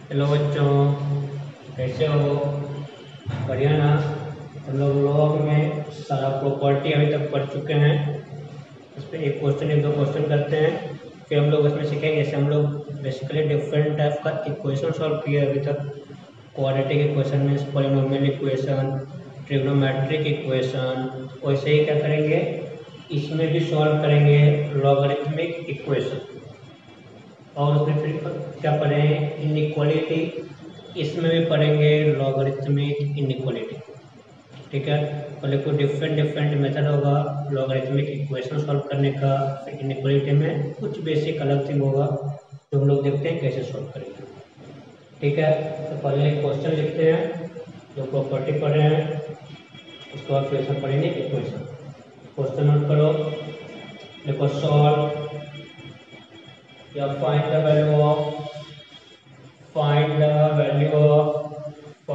Hello बच्चों, कैसे हो? बढ़िया ना। हम लोग लॉग में सारा प्रॉपर्टी अभी तक पढ़ चुके हैं। इस पर एक क्वेश्चन एक दो क्वेश्चन करते हैं, फिर हम लोग उसमें सीखेंगे। जैसे हम लोग बेसिकली डिफरेंट टाइप का इक्वेशन सॉल्व किए अभी तक। क्वाड्रेटिक इक्वेशन में पॉलिनोमियल इक्वेशन, ट्रिग्नोमेट्रिक इक्वेशन, वैसे ही क्या करेंगे, इसमें भी सॉल्व करेंगे लॉगरिथमिक इक्वेशन। और उसमें फिर क्या पढ़ें, इनइक्वालिटी, इसमें भी पढ़ेंगे लॉगरिथमिक इनइक्वालिटी। ठीक है, पहले कोई डिफरेंट डिफरेंट मेथड होगा लॉगरिथमिक इक्वेशन सॉल्व करने का। फिर इनइक्वालिटी में कुछ बेसिक अलग थिंग होगा जो हम लोग देखते हैं कैसे सॉल्व करेंगे। ठीक है, तो पहले एक क्वेश्चन लिखते हैं जो प्रॉपर्टी पढ़ रहे हैं, उसके बाद फिर हम पढ़ेंगे इक्वेशन। क्वेश्चन नोट करो, देखो सॉल्व या find the value of find the value of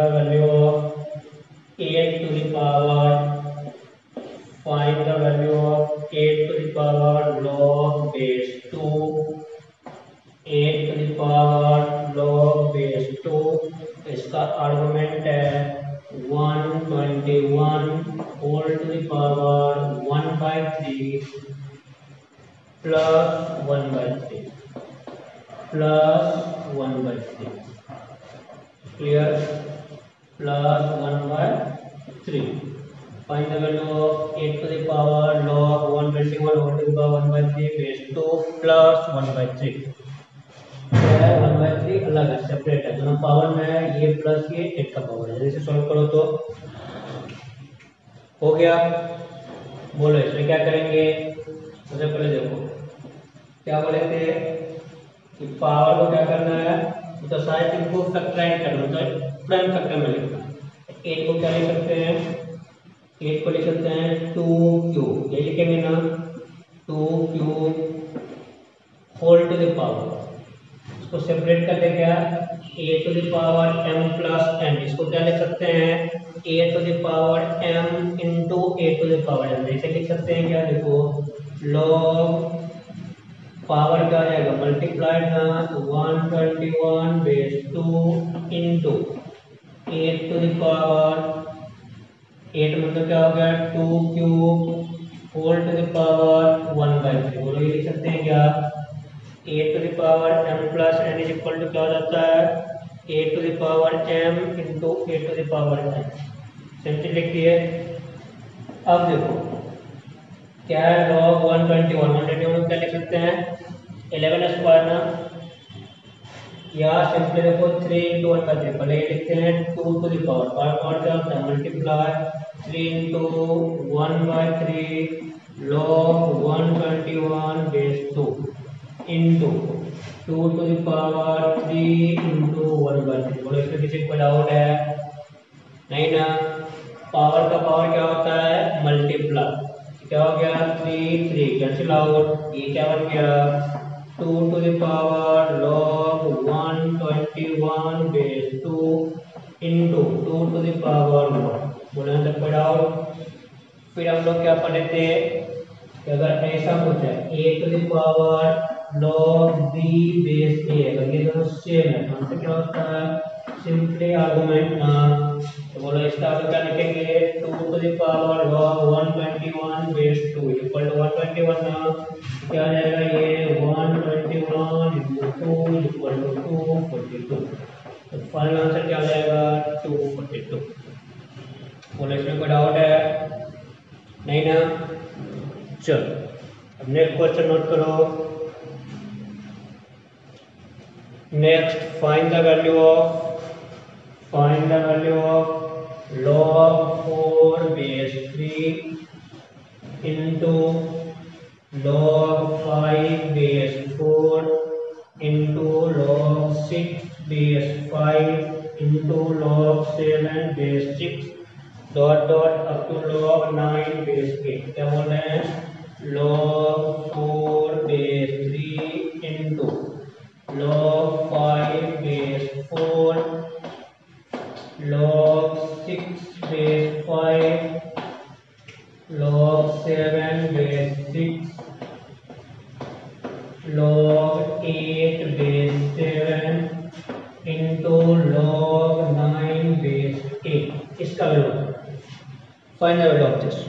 8 to the power, find the value of 8 to the power log base 2, 8 to the power log base 2। इसका आर्गुमेंट है 121 whole to the power 1/3 plus 1/3 plus 1/3, clear, plus 1/3। Find the value of 8 to the power log 121 whole to the power 1/3 base 2 plus 1/3। क्या है, 1/3 अलग है, separate है, दोनों power में है, ये प्लस ये 8 का पावर है। जैसे सॉल्व करो तो हो गया। बोलो इसमें क्या करेंगे। सबसे पहले देखो क्या बोले थे कि पावर को क्या करना है, तो सारे चीज को फैक्टराइज करना, तो प्राइम फैक्टर में लिखना है। 8 को क्या लिख सकते हैं, 8 को लिख सकते हैं 2q, ये लिखेंगे ना, 2q whole to the power. इसको सेपरेट करते क्या, a to the power m plus n, इसको क्या लिख सकते हैं, a to the power m into a to the power m। ऐसे लिख सकते हैं क्या, देखो log पावर क्या आ जाएगा, मल्टीप्लाइड ना, तो 121 base 2 into 8 to the power 8 मतलब क्या हो गया 2 cube whole to the power 1/3। बोलो ये लिख सकते हैं क्या, 8 to the power m plus n is equal to क्या हो जाता है, 8 to the power m into 8 to the power n। Simply लिख दिए। अब देखो क्या है, log 121 क्या लिख सकते हैं, 11 स्क्वायर ना, या सिंपली देखो 3 इंटू 1/3। पहले ये लिखते हैं 2 टू द पावर क्या होता है, multiply 3 into 1/3 log 121 base 2 into 2 to the power 3 into 1/3। बोलो इसमें किसी को डाउट है, नहीं ना। पावर का पावर क्या होता है, मल्टीप्लाई, क्या हो गया 3 3 कैंसिल आउट, ये क्या बन गया 2 to the power log 121 base 2 into 2 to the power 1। बोले तक पढ़ा आउट। फिर हम लोग क्या पढ़े थे कि अगर ऐसा कुछ है a to the power log b base a, अगर ये दोनों सेम है तो क्या होता है, सिंपली आर्गुमेंट ना, तो बोलो इसका क्या लिखेंगे 2 to the power log 121 base 2 equal to 121 ना, क्या आ जाएगा ये 121 इंटू 2 इक्वल टू 242। तो फाइनल आंसर क्या आ जाएगा 242। बोलो इसमें कोई डाउट है, नहीं ना। चलो अब नेक्स्ट क्वेश्चन नोट करो। Next find the value of log 4 base 3 into log 5 base 4 into log 6 base 5 into log 7 base 6 dot dot up to log 9 base 8। क्या बोल रहे हैं, log 4 base 3 into log 5 base 4 log 6 base 5 log 7 base 6 log 8 base 7 find the value of this.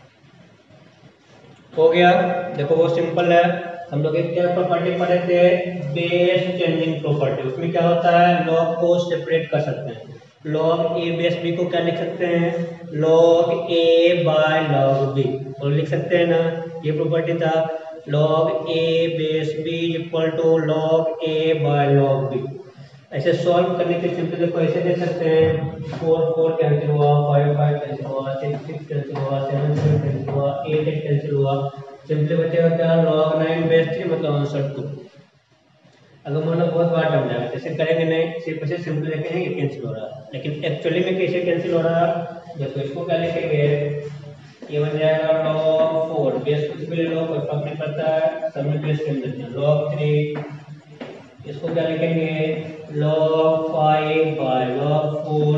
हो गया। देखो बहुत simple है। हम लोग एक क्या प्रॉपर्टी पढ़े थे, बेस चेंजिंग प्रॉपर्टी। उसमें क्या होता है, लॉग को सेपरेट कर सकते हैं। लॉग ए बेस बी को क्या लिख सकते हैं, log a by log b, और लिख सकते हैं ना, ये प्रॉपर्टी था log a base b equal to log a by log b. ऐसे सॉल्व करने के सिंपल देखो ऐसे दे सकते हैं, 4 4 कैंसिल हुआ, 5 5 कैंसिल हुआ, 6 6 कैंसिल हुआ, 7 7 कैंसिल हुआ, 8 8 कैंसिल हुआ। सिंपली बचेगा क्या, log 9 बेस 3 मतलब आंसर 2। अगर मान लो बहुत बार टर्म जाएगा, जैसे करेंगे नहीं, सिर्फ ऐसे सिंपल लिखेंगे ये कैंसिल हो रहा है, लेकिन एक्चुअली में कैसे कैंसिल हो रहा है, देखो इसको क्या लिखेंगे, ये बन जाएगा log 4 बेस कुछ भी ले लो कोई फर्क नहीं पड़ता है, सब में बेस सेम लेते हैं, log 3, इसको क्या लिखेंगे log 5 by log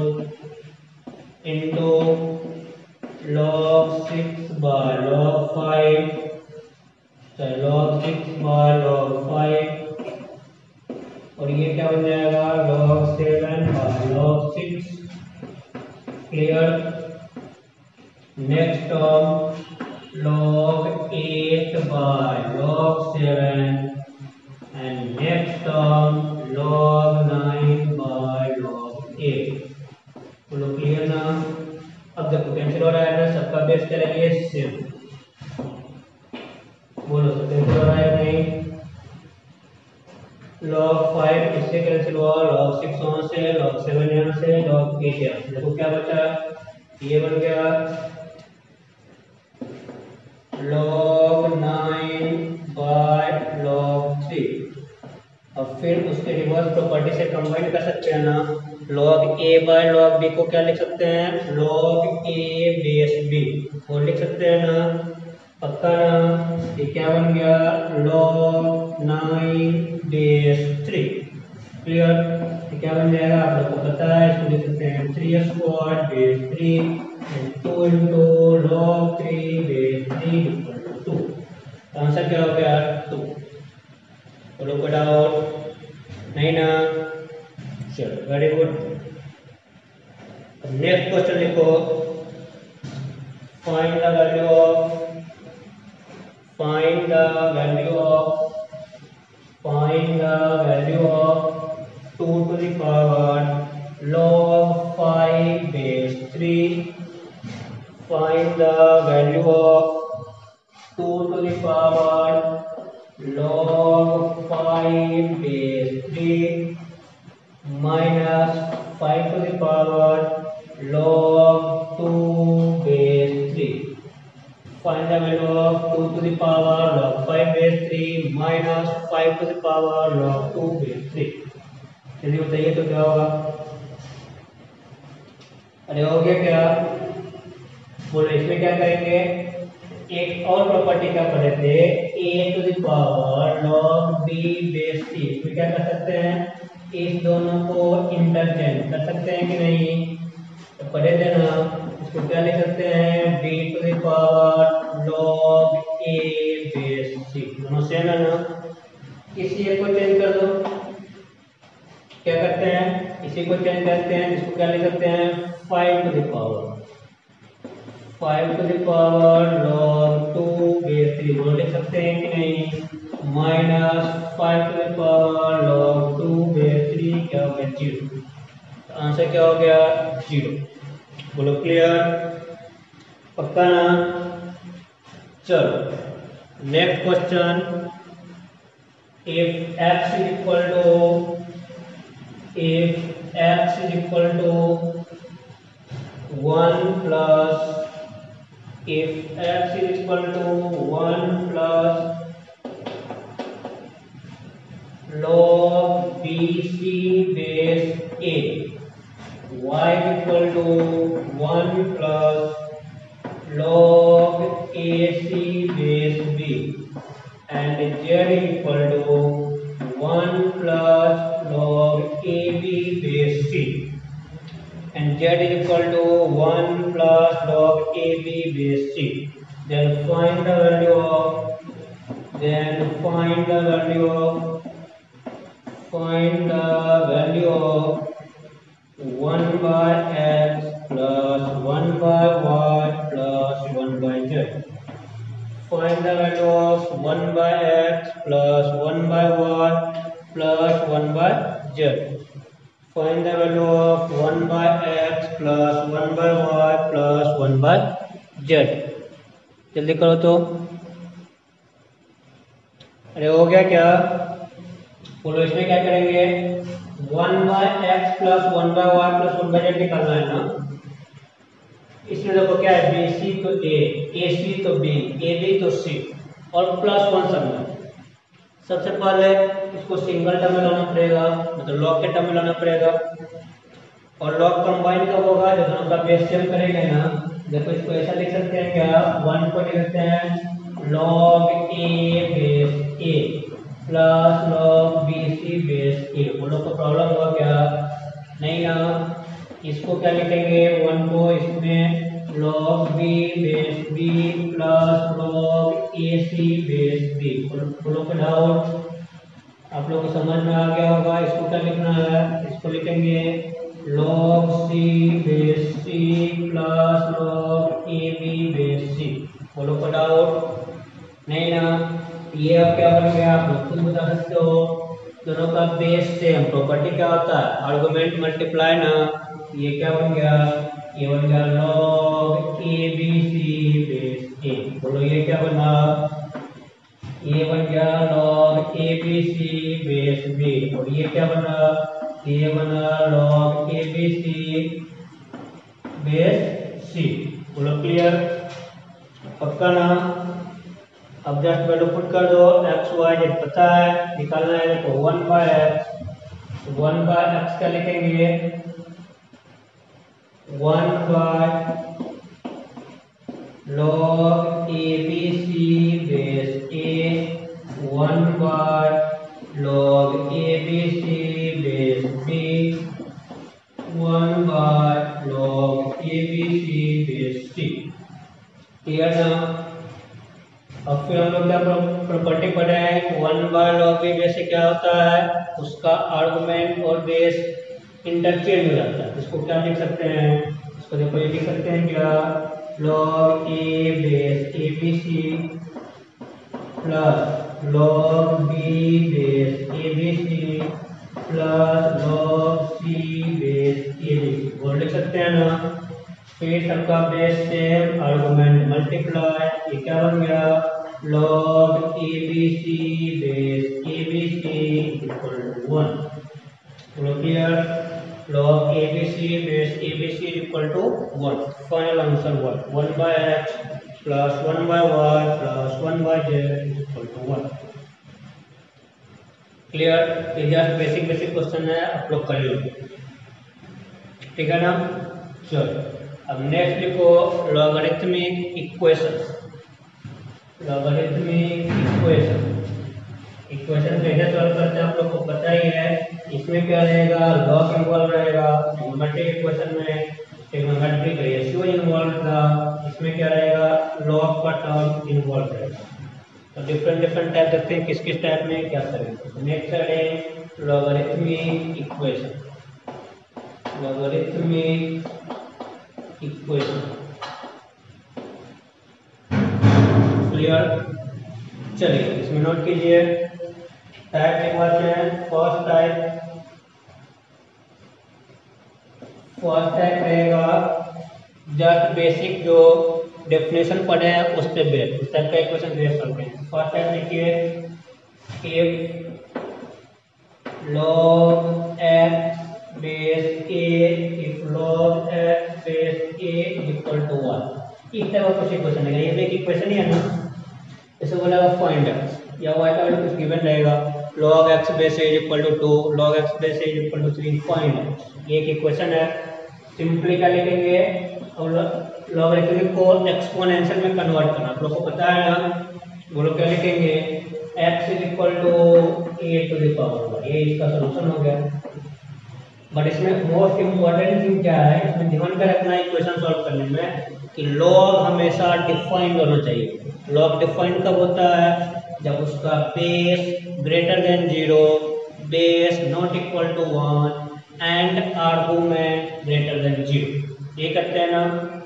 4 into log 6 by log 5, log 6 by log 5, और ये क्या बन जाएगा log 7 by log 6। Clear. Next term log 8 by log 7 and next term log 9 by log 8। बोलो क्लियर ना। अब देखो कैंसिल हो रहा है ना, सबका बेस करेंगे सेम। बोलो तो कैंसिल हो रहा है नहीं, log 5 इससे कैंसिल हुआ, log 6 वहां से, log 7 यहाँ से, log 8 यहाँ से। देखो क्या बचा, ये बन गया log 9 बाय log 3। अब फिर उसके रिवर्स प्रॉपर्टी से कंबाइन कर सकते हैं ना, log a by log b को क्या लिख सकते हैं, log a बेस b, और लिख सकते हैं ना, पक्का ना। ये क्या बन गया log 9 बेस 3। क्लियर। ये क्या बन जाएगा आप लोग को पता है, इसको लिख सकते हैं 3 square base 3 and 2 into log 3 base 3 equal to 2। Answer क्या हो गया 2। बोलो कोई डाउट नहीं ना, चलो वेरी गुड। नेक्स्ट क्वेश्चन लिखो, find the value of find the value of 2 to the power log 5 base 3. Find the value of 2 to the power log 5 base 3 minus 5 to the power log 2 base 3. Find the value of 2 to the power log 5 base 3 minus 5 to the power log 2 base 3। जल्दी बताइए तो क्या होगा। अरे हो गया क्या, बोलो इसमें क्या करेंगे, एक और प्रॉपर्टी क्या पढ़े थे, a to the power log b base 3। इसमें क्या कर सकते हैं, इस दोनों को इंटरचेंज कर सकते हैं कि नहीं, तो पढ़े थे ना। इसको क्या लिख सकते हैं, b to the power log a base 3, दोनों सेम है ना। इसी एक को चेंज कर दो, क्या करते हैं, इसी को चेंज करते हैं, इसको क्या लिख सकते हैं 5 to the power log 2 base 3, वो लिख सकते हैं कि नहीं, minus 5 to the power log 2 base 3 क्या हो गया 0। आंसर क्या हो गया 0। बोलो क्लियर, पक्का ना। चलो next question, if x is equal to 1 plus, if x is equal to 1 plus log bc base a, y is equal to 1 plus log ac base b, and z is equal to 1 plus log ab base c, and z is equal to 1 plus log ab base c. Then find the value of, find the value of 1 by x plus 1 by y 1 by z. Find the value of 1 by x plus 1 by y plus 1 by z. Find the value of 1 by x plus 1 by y plus 1 by z. जल्दी करो तो। अरे हो गया क्या? बोलो इसमें क्या करेंगे? 1 by x plus 1 by y plus 1 by z निकालना है ना। इसमें देखो क्या है, बी सी तो ए, ए सी तो बी, ए बी तो सी और प्लस 1 सब में। सबसे पहले इसको सिंगल टर्म में लाना पड़ेगा, मतलब लॉग के टर्म में लाना पड़ेगा। और लॉग कंबाइन कब होगा? जब दोनों का बेस सेम करेंगे ना। देखो इसको ऐसा लिख सकते हैं क्या, 1 को लिख सकते हैं log a base a plus log b c base a. बोलो तो प्रॉब्लम हुआ क्या? नहीं ना। इसको क्या लिखेंगे? 1 को इसमें log b base b plus log a c base b. बोलो को डाउट? आप लोगों को समझ में आ गया होगा। इसको क्या लिखना है? इसको लिखेंगे log c base c plus log a b base c. बोलो को डाउट? नहीं ना। ये अब क्या बन गया? आप लोग खुद बता सकते हो। दोनों का बेस सेम, प्रॉपर्टी क्या होता है? आर्गुमेंट मल्टीप्लाई ना। ये क्या बन गया? ये बन गया log a b c base a. बोलो ये क्या बना? ये बन गया log a b c base b. और ये क्या बना? ये बना log a b c base c. बोलो क्लियर? पक्का ना? अब जस्ट वैल्यू पुट कर दो। एक्स वाई जेड पता है, निकालना है देखो 1 बाय एक्स। 1 बाय एक्स क्या लिखेंगे? 1 by log a b c base a 1 by log a b c base b 1 by log a b c base c. Clear ना? अब फिर हम लोग क्या प्रॉपर्टी पढ़े हैं? 1 बाय लॉग बी बेस से क्या होता है? उसका आर्गुमेंट और बेस इंटरचेंज हो जाता है। इसको क्या लिख सकते हैं? इसको देखो ये लिख सकते हैं क्या? Log a base a b c plus log b base a b c plus log c base a b c. वो लिख सकते हैं ना। फिर सबका बेस सेम, आर्गुमेंट मल्टीप्लाई। ये क्या बन गया? Log a b c base a b c equal to 1। बोलो clear? Log a b c base a b c equal to 1। Final answer 1। 1 by x plus 1 by y plus 1 by z equal to 1। Clear? ये just basic basic question है, आप लोग कर लो। ठीक है ना? चलो अब नेक्स्ट लिखो logarithmic equation. Logarithmic equation. Equation कैसे सॉल्व करते हैं आप लोग को पता ही है। इसमें क्या रहेगा? लॉग इन्वॉल्व रहेगा। ट्रिग्नोमेट्रिक इक्वेशन में ट्रिग्नोमेट्रिक रेशियो इन्वॉल्व था। इसमें क्या रहेगा? लॉग का टर्म इन्वॉल्व रहेगा। तो डिफरेंट टाइप देखते हैं किस किस टाइप में क्या करेंगे। नेक्स्ट है logarithmic equation. Logarithmic equation. Clear? चलिए इसमें नोट कीजिए। टाइप लिखवाते हैं। फर्स्ट टाइप रहेगा जस्ट बेसिक जो डेफिनेशन पढ़े हैं उस पे बेस, उस टाइप का इक्वेशन बेस करते हैं। फर्स्ट टाइप लिखिए if log x base a if log x base a equal to 1। इस टाइप का कुछ इक्वेशन है। ये भी एक इक्वेशन ही है ना। जैसे बोला फाइंड x या y का वैल्यू कुछ गिवन रहेगा। log x base a equal to 2, log x base a equal to 3। Find x ये एक इक्वेशन है। सिंपली क्या लिखेंगे? और लॉगरिथमिक को एक्सपोनेंशियल में कन्वर्ट करना आप लोग को पता है ना। वो लोग क्या लिखेंगे? x is equal to a to the power. ये इसका सॉल्यूशन हो गया। बट इसमें मोस्ट इम्पोर्टेंट थिंग क्या है? इसमें ध्यान में रखना है इक्वेशन सॉल्व करने में कि लॉग हमेशा डिफाइंड होना चाहिए। लॉग डिफाइंड कब होता है? जब उसका base greater than 0, base not equal to 1 and argument greater than 0। ये करते हैं ना।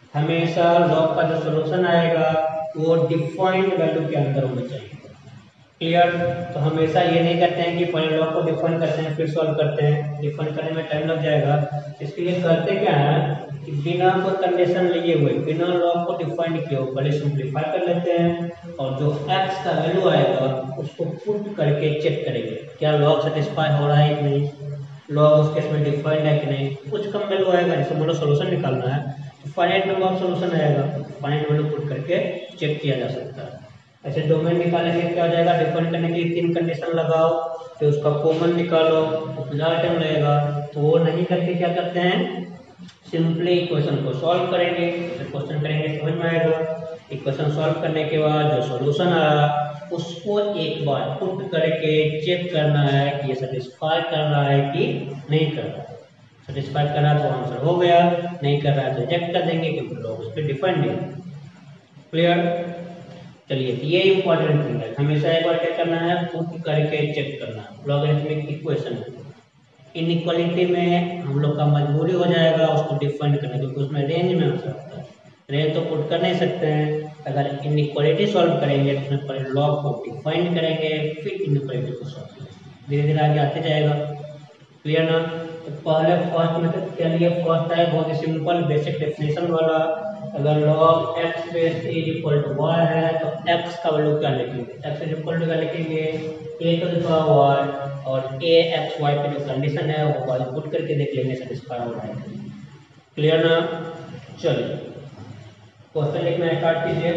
हमेशा लॉग का जो सोल्यूशन आएगा वो डिफाइंड वैल्यू के अंदर होना चाहिए। क्लियर? तो हमेशा ये नहीं करते हैं कि पहले लॉग को डिफाइन करते हैं फिर सॉल्व करते हैं, डिफाइन करने में टाइम लग जाएगा। इसके लिए करते क्या है कि बिना कोई कंडीशन लिए हुए, बिना लॉग को डिफाइन किए हुए पहले सिंप्लीफाई कर लेते हैं और जो x का वैल्यू आएगा उसको पुट करके चेक करेंगे क्या लॉग सेटिस्फाई हो रहा है कि नहीं, लॉग उस केस में डिफाइंड है कि नहीं। कुछ कम वैल्यू आएगा, जैसे मान लो सोल्यूशन निकालना है तो फाइनाइट नंबर ऑफ सोल्यूशन आएगा, फाइनाइट वैल्यू पुट करके चेक किया जा सकता है। ऐसे डोमेन निकालने के क्या हो जाएगा, डिफाइन करने के लिए 3 कंडीशन लगाओ, फिर उसका कॉमन निकालो, उतना टाइम लगेगा। तो वो नहीं करके क्या करते हैं, सिंपली इक्वेशन को सॉल्व करेंगे। क्वेश्चन करेंगे समझ में आएगा। इक्वेशन सॉल्व करने के बाद जो सॉल्यूशन आया उसको एक बार पुट करके चेक करना है कि ये सेटिस्फाई कर रहा है कि नहीं कर रहा है। सेटिस्फाई कर रहा है तो आंसर हो गया, नहीं कर रहा है तो रिजेक्ट कर देंगे क्योंकि लोग उस पर डिफाइंड है। क्लियर? चलिए, ये इंपॉर्टेंट थिंग है, हमेशा एक बार क्या करना है, पुट करके चेक करना है। लॉगरिथमिक इक्वेशन है, इनइक्वालिटी में हम लोग का मजबूरी हो जाएगा उसको डिफाइन करने, क्योंकि उसमें रेंज में आंसर होता है। रेंज तो पुट कर नहीं सकते हैं, अगर इनइक्वालिटी सॉल्व करेंगे तो उसमें पहले लॉग को डिफाइन करेंगे फिर इनइक्वालिटी को सॉल्व करेंगे, धीरे धीरे आगे आते जाएगा। क्लियर ना? तो पहले फर्स्ट मेथड के लिए फर्स्ट है बहुत ही सिंपल बेसिक डेफिनेशन वाला। अगर log x base is equal to y है तो x का वैल्यू क्या लिखेंगे, x इज इक्वल टू क्या लिखेंगे, a to the power y, और a x y पे जो कंडीशन है वो वाली पुट करके देख लेंगे सेटिस्फाई हो रहा है। क्लियर ना? चलिए क्वेश्चन लिखना स्टार्ट कीजिए।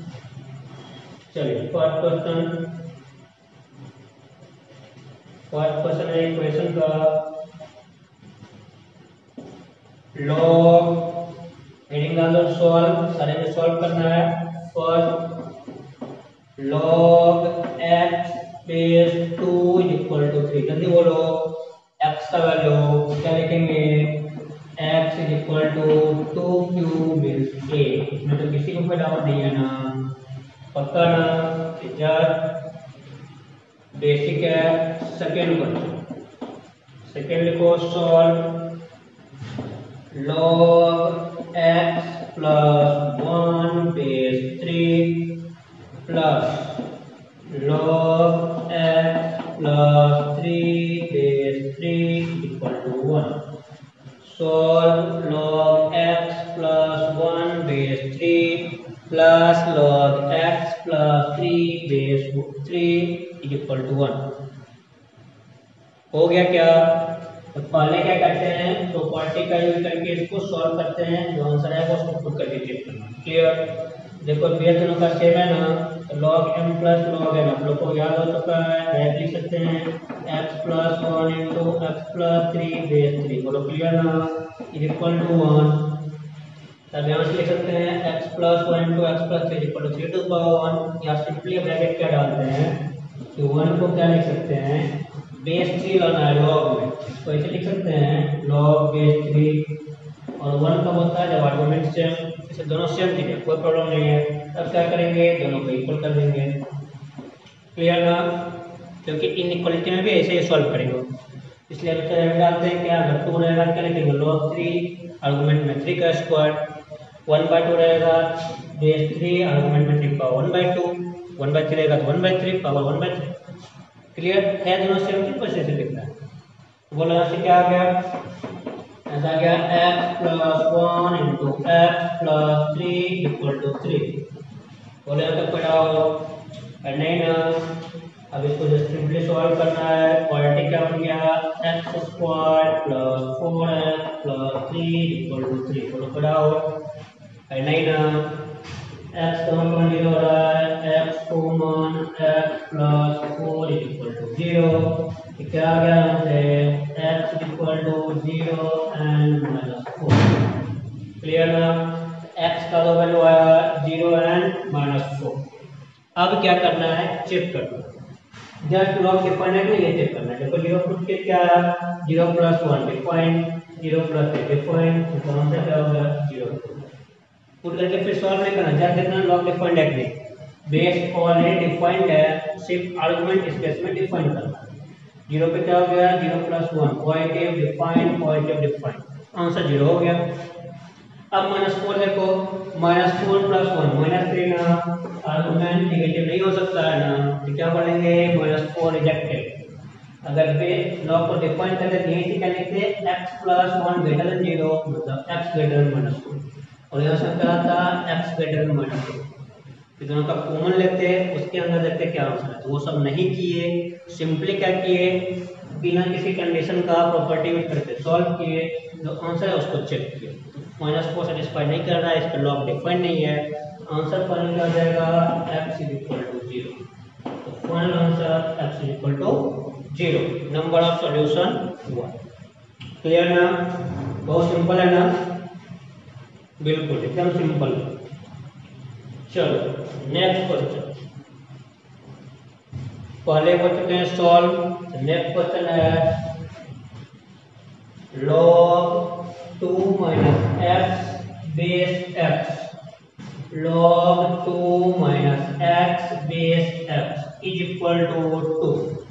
चलिए फर्स्ट क्वेश्चन है इक्वेशन का log हेडिंग डाल दो सॉल्व, सारे में सॉल्व करना है। First log x base 2 is equal to 3, जल्दी बोलो। x का वैल्यू क्या लिखेंगे, x is equal to 2 cube means a, इसमें तो किसी को कोई डाउट नहीं है ना, पक्का ना? टीचर बेसिक है। सेकेंड क्वेश्चन, सेकेंड लिखो solve log x plus 1 base 3 plus log x plus 3 base 3 equal to 1. Solve log x plus 1 base 3 plus log x plus 3 base 3 is equal to 1. हो गया क्या? तो पहले क्या करते हैं, तो प्रॉपर्टी का यूज करके इसको सॉल्व करते हैं, जो आंसर आएगा उसको पुट करके चेक करना। क्लियर? देखो बेस दोनों का सेम है ना, तो log m plus log n आप लोग को याद हो चुका है, डायरेक्ट लिख सकते हैं x plus 1 into x plus 3 base 3, बोलो क्लियर ना, इज इक्वल टू 1। तब यहाँ से लिख सकते हैं x plus 1 into x plus 3 equal to 3 to power 1। यहाँ सिंपली ब्रैकेट क्या डालते हैं कि 1 को क्या लिख सकते हैं, बेस 3 लाना है लॉग में, तो ऐसे लिख सकते हैं log बेस 3, और 1 कब होता है जब आर्गुमेंट सेम, इसे दोनों सेम चीज है, कोई प्रॉब्लम नहीं है। तब क्या करेंगे, दोनों को इक्वल कर देंगे। क्लियर ना? क्योंकि इनइक्वालिटी में भी ऐसे ही सॉल्व करेंगे, इसलिए हम डालते हैं क्या, अगर 2 रहेगा क्या लिखेंगे log 3, आर्गुमेंट में 3 का स्क्वायर, 1/2 रहेगा बेस 3, आर्गुमेंट में 3 पावर 1/2, 1/3 रहेगा तो 1/3 पावर 1/3। क्लियर है? दोनों सेम चीज को ऐसे लिखना है। बोलो यहाँ से क्या आ गया, ऐसा आ गया x plus 1 into x plus 3 equal to 3। बोले यहाँ तक पढ़ाओ नहीं ना? अब इसको जस्ट सिंपली सॉल्व करना है। क्वाड्रेटिक क्या बन गया, x square plus 4x plus 3 equal to 3, बोलो पढ़ाओ नहीं ना? x कॉमन जीरो हो रहा है, x common x plus 4 equal to 0, क्या आ गया यहाँ से, x equal to 0 and minus 4। Clear ना? x का दो वैल्यू आया 0 एंड माइनस 4। अब क्या करना है, चेक करना है, जस्ट लॉग डिफाइन है कि ये चेक करना है। देखो 0 पुट के क्या आया, 0 प्लस 1 डिफाइन, 0 प्लस 1 डिफाइन, तो कौन सा क्या होगा 0 पुट करके फिर सॉल्व नहीं करना, जस्ट देखना लॉग डिफाइंड है कि नहीं। बेस ऑलरेडी डिफाइंड है, सिर्फ आर्गुमेंट स्पेस में डिफाइन करना है। 0 पे क्या हो गया, 0 plus 1 positive define, positive define, answer 0 हो गया। अब -4 देखो, -4 + 1 -3 ना, आर्गुमेंट नेगेटिव नहीं हो सकता है ना, तो क्या बोलेंगे -4 रिजेक्टेड। अगर पे लॉग को डिफाइन करते हैं यहीं से क्या लिखते हैं x + 1 > 0 मतलब x > -4 और यहाँ से क्या था x > -2। तो दोनों का कॉमन लेते हैं, उसके अंदर देखते हैं क्या आंसर है। तो वो सब नहीं किए, सिंपली क्या किए बिना किसी कंडीशन का प्रॉपर्टी यूज करके सॉल्व किए, जो आंसर है उसको चेक किए। -4 सेटिस्फाई नहीं कर रहा है, इस पर लॉग डिफाइन नहीं है, तो आंसर फाइनल क्या आ जाएगा x = 0। तो final answer x = 0। Number of solution 1। Clear ना? बहुत सिंपल है ना, बिल्कुल एकदम सिंपल। चलो नेक्स्ट क्वेश्चन, पहले हो चुके हैं सॉल्व। नेक्स्ट क्वेश्चन है log 2 - x base x, log 2 - x base x is equal to 2।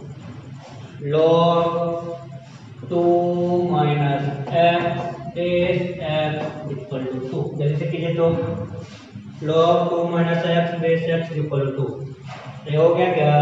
log 2 - x base x equal to 2। जल्दी से कीजिए तो log 2 - x base x equal to 2। ये हो गया क्या?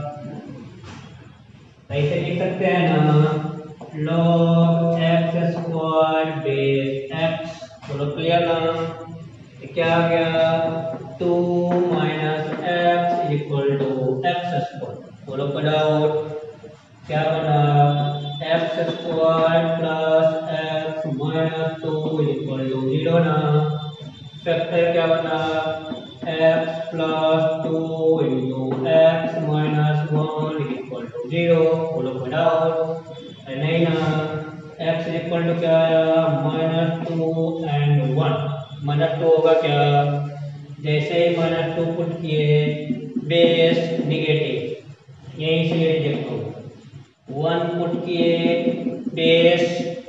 ऐसे लिख सकते हैं ना log x² बेस x। बोलो क्लियर ना? तो क्या आ गया 2 - x इक्वल टू x²। बोलो डाउट क्या बना x² + x - 2 इक्वल टू 0 ना। फैक्टर क्या बना x + 2 × x - 1 इक्वल टू 0। बोलो डाउट नहीं ना, x इक्वल टू क्या आया -2 and 1। -2 होगा क्या, जैसे ही -2 पुट किए बेस निगेटिव यहीं से रिजेक्ट होगा। 1 पुट किए बेस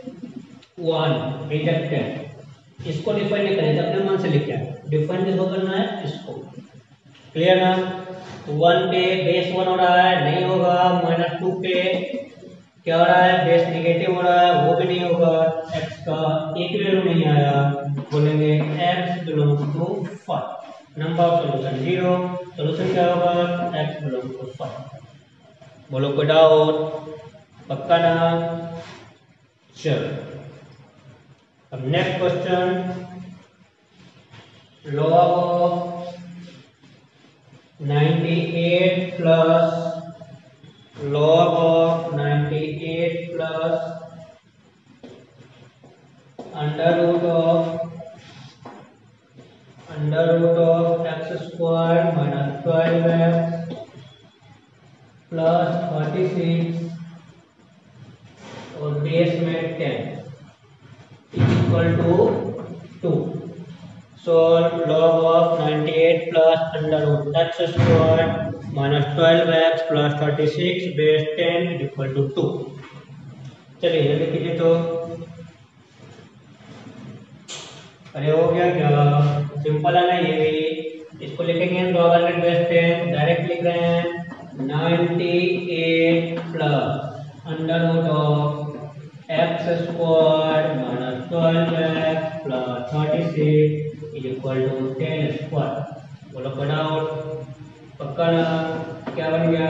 1 रिजेक्टेड। इसको डिफाइन नहीं करें, अपने मन से लिखा है, डिफाइन किसको करना है इसको। क्लियर ना? 1 पे बेस 1 हो रहा है, नहीं होगा। -2 पे क्या हो रहा है बेस निगेटिव हो रहा है, वो भी नहीं होगा। x का एक वैल्यू नहीं आया, बोलेंगे x belongs to 5। Number of solution 0। Solution क्या होगा x बिलोंग्स टू 5। बोलो कोई डाउट? पक्का ना? चलो अब next question, log of 98 plus log of 98 plus under root of x² minus 12x plus 36 और बेस में 10 equal to 2। solve log of 98 plus under root x² minus 12x plus 36 base 10 is equal to 2। चलिए जल्दी कीजिए तो। अरे हो गया क्या, सिंपल है ना ये भी। इसको लिखेंगे log 100 base 10, डायरेक्ट लिख रहे हैं 98 plus under root of x² minus 12x plus 36 is equal to 10²। बोलो कोई डाउट? पक्का ना? क्या बन गया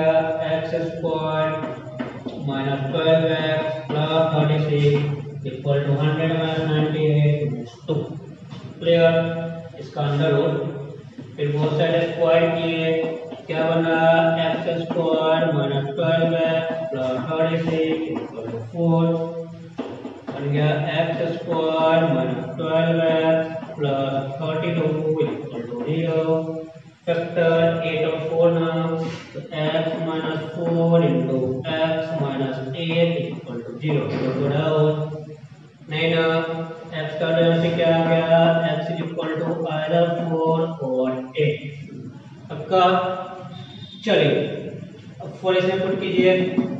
x² minus 12x plus 36 equal to 100 minus 98 2। Clear? इसका अंडर रूट, फिर बहुत सारे स्क्वायर किए, क्या बना x² minus 12x plus 36 equal to 4। बन गया x² minus 12x plus 32 equal to 0। Factor 8 और 4 ना, तो x minus 4 into x minus 8 equal to 0। तो डाउट नहीं ना, x का वैल्यू से क्या आ गया x is equal to either 4 और 8। पक्का? चलिए अब 4 इसमें पुट कीजिए,